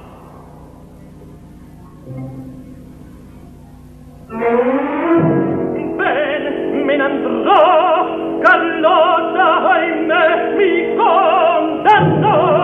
Ben, me n'andrò, Carlotta, ahimè, mi condannò.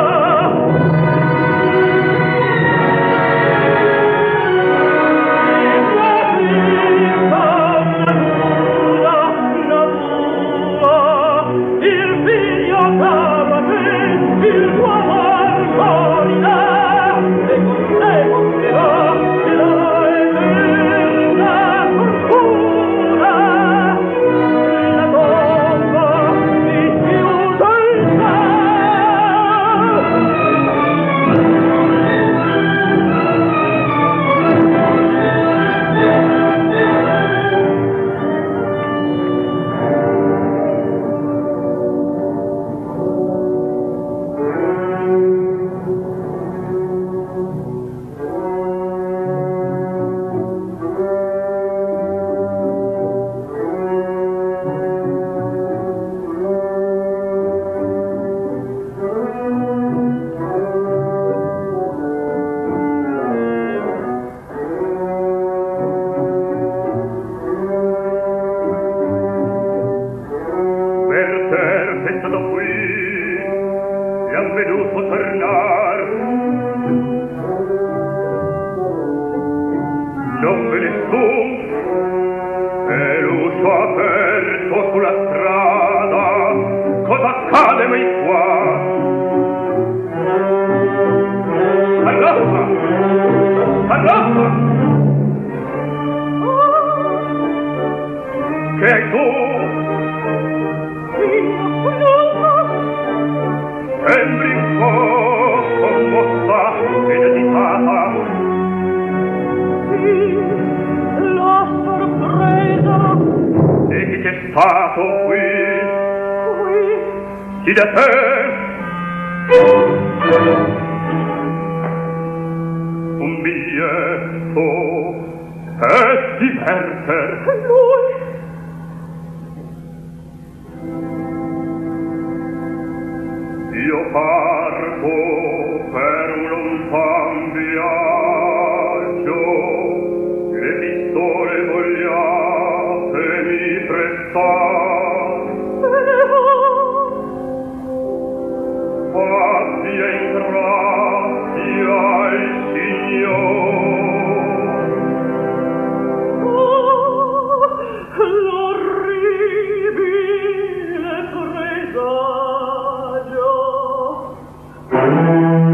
Un biglietto per diverter lui. Io parto per un lontan viaggio, le pistole vogliate mi prestar. Fatti e ingrazia il Signor. L'orribile presagio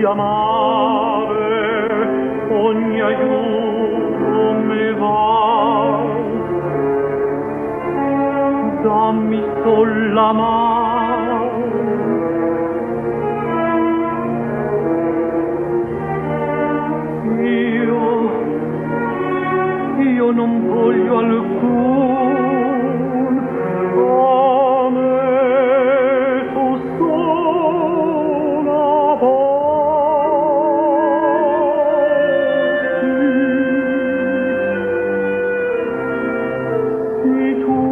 chiamare, ogni aiuto mi va. Dammi sol la mano, io non voglio alcun, a me tu sola basti, tu,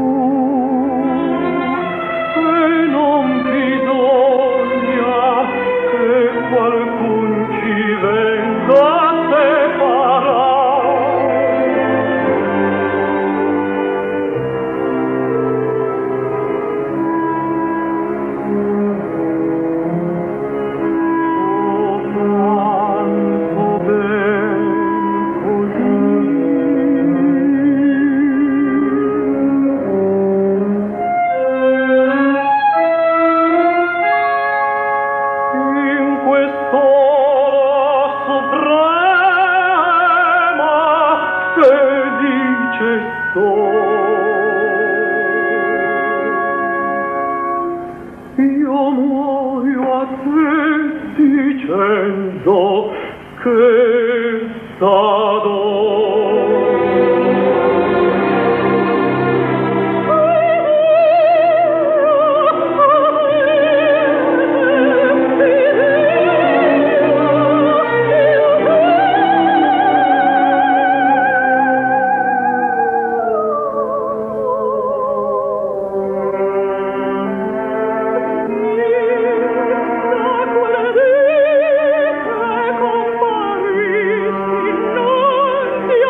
e non bisogna che qualcun ci venga a separare. Io muoio a te dicendo che t'adoro. Io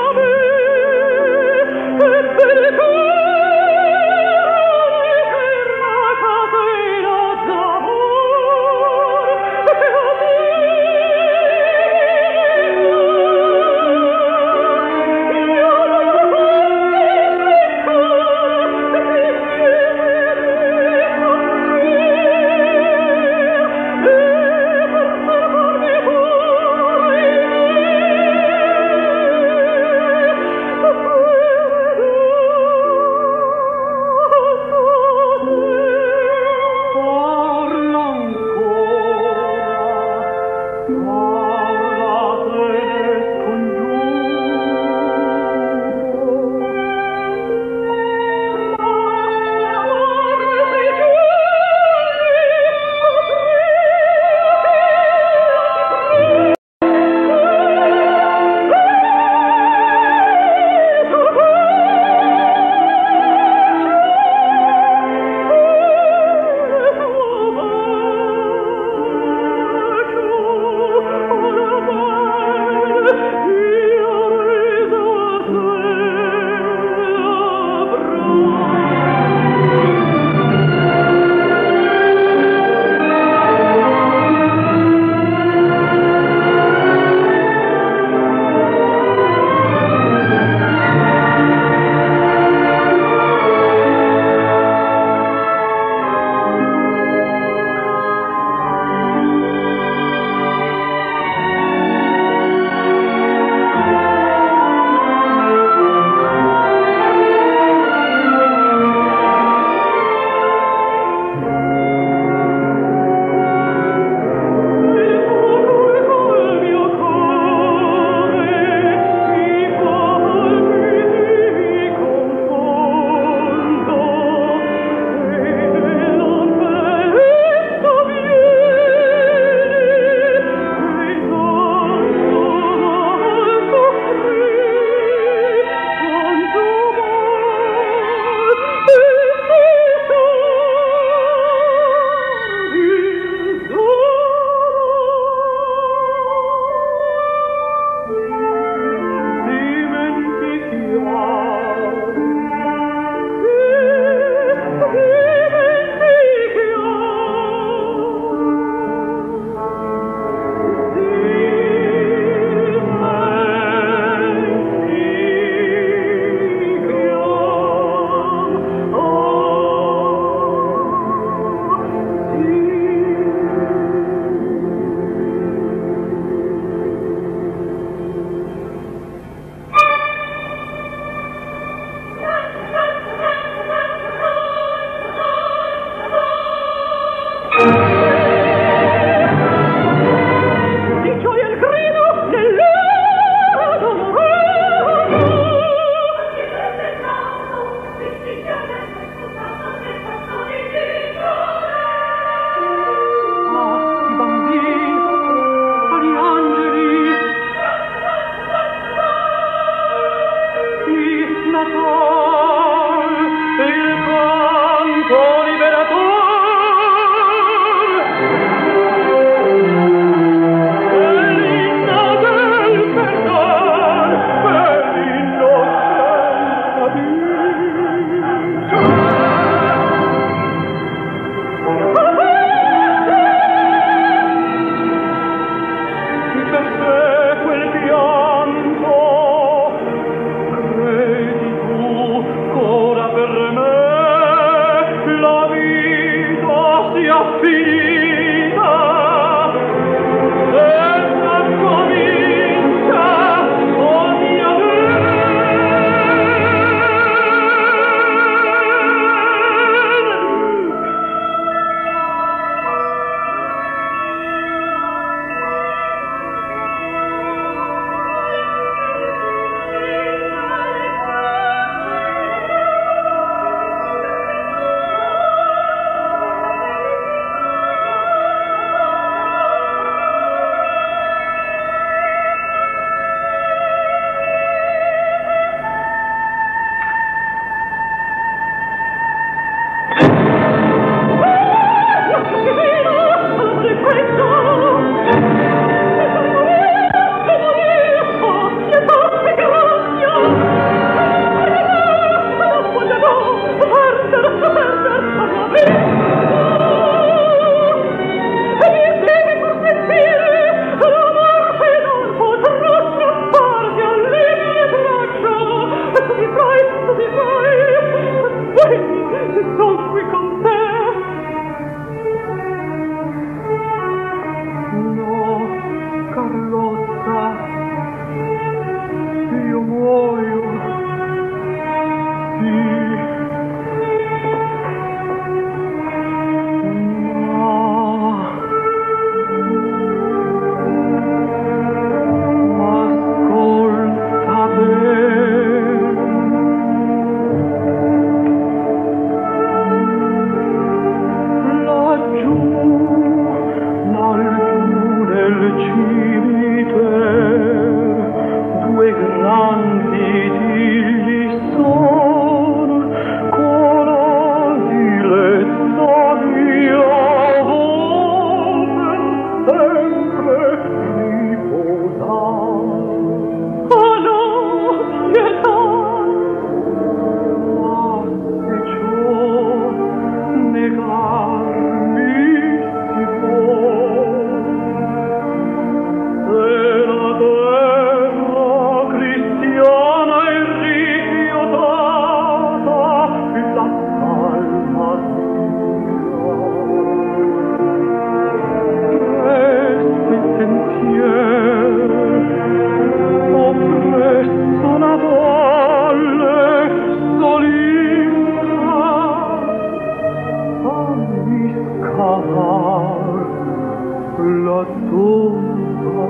di scavar la tomba.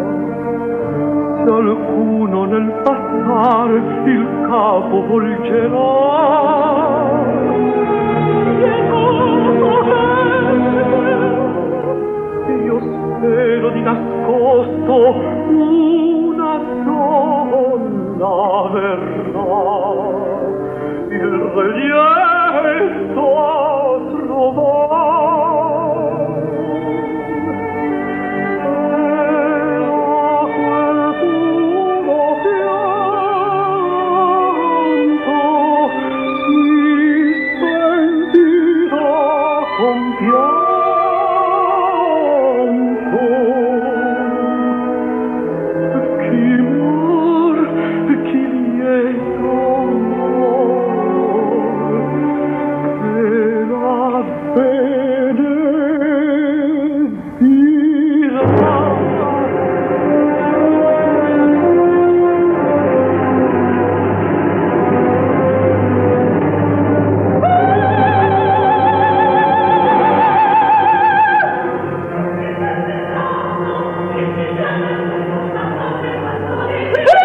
Se qualcuno nel passar il capo volgerà, io spero di nascosto una donna verrà il relietto a trovare.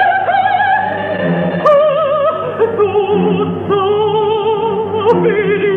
Tutto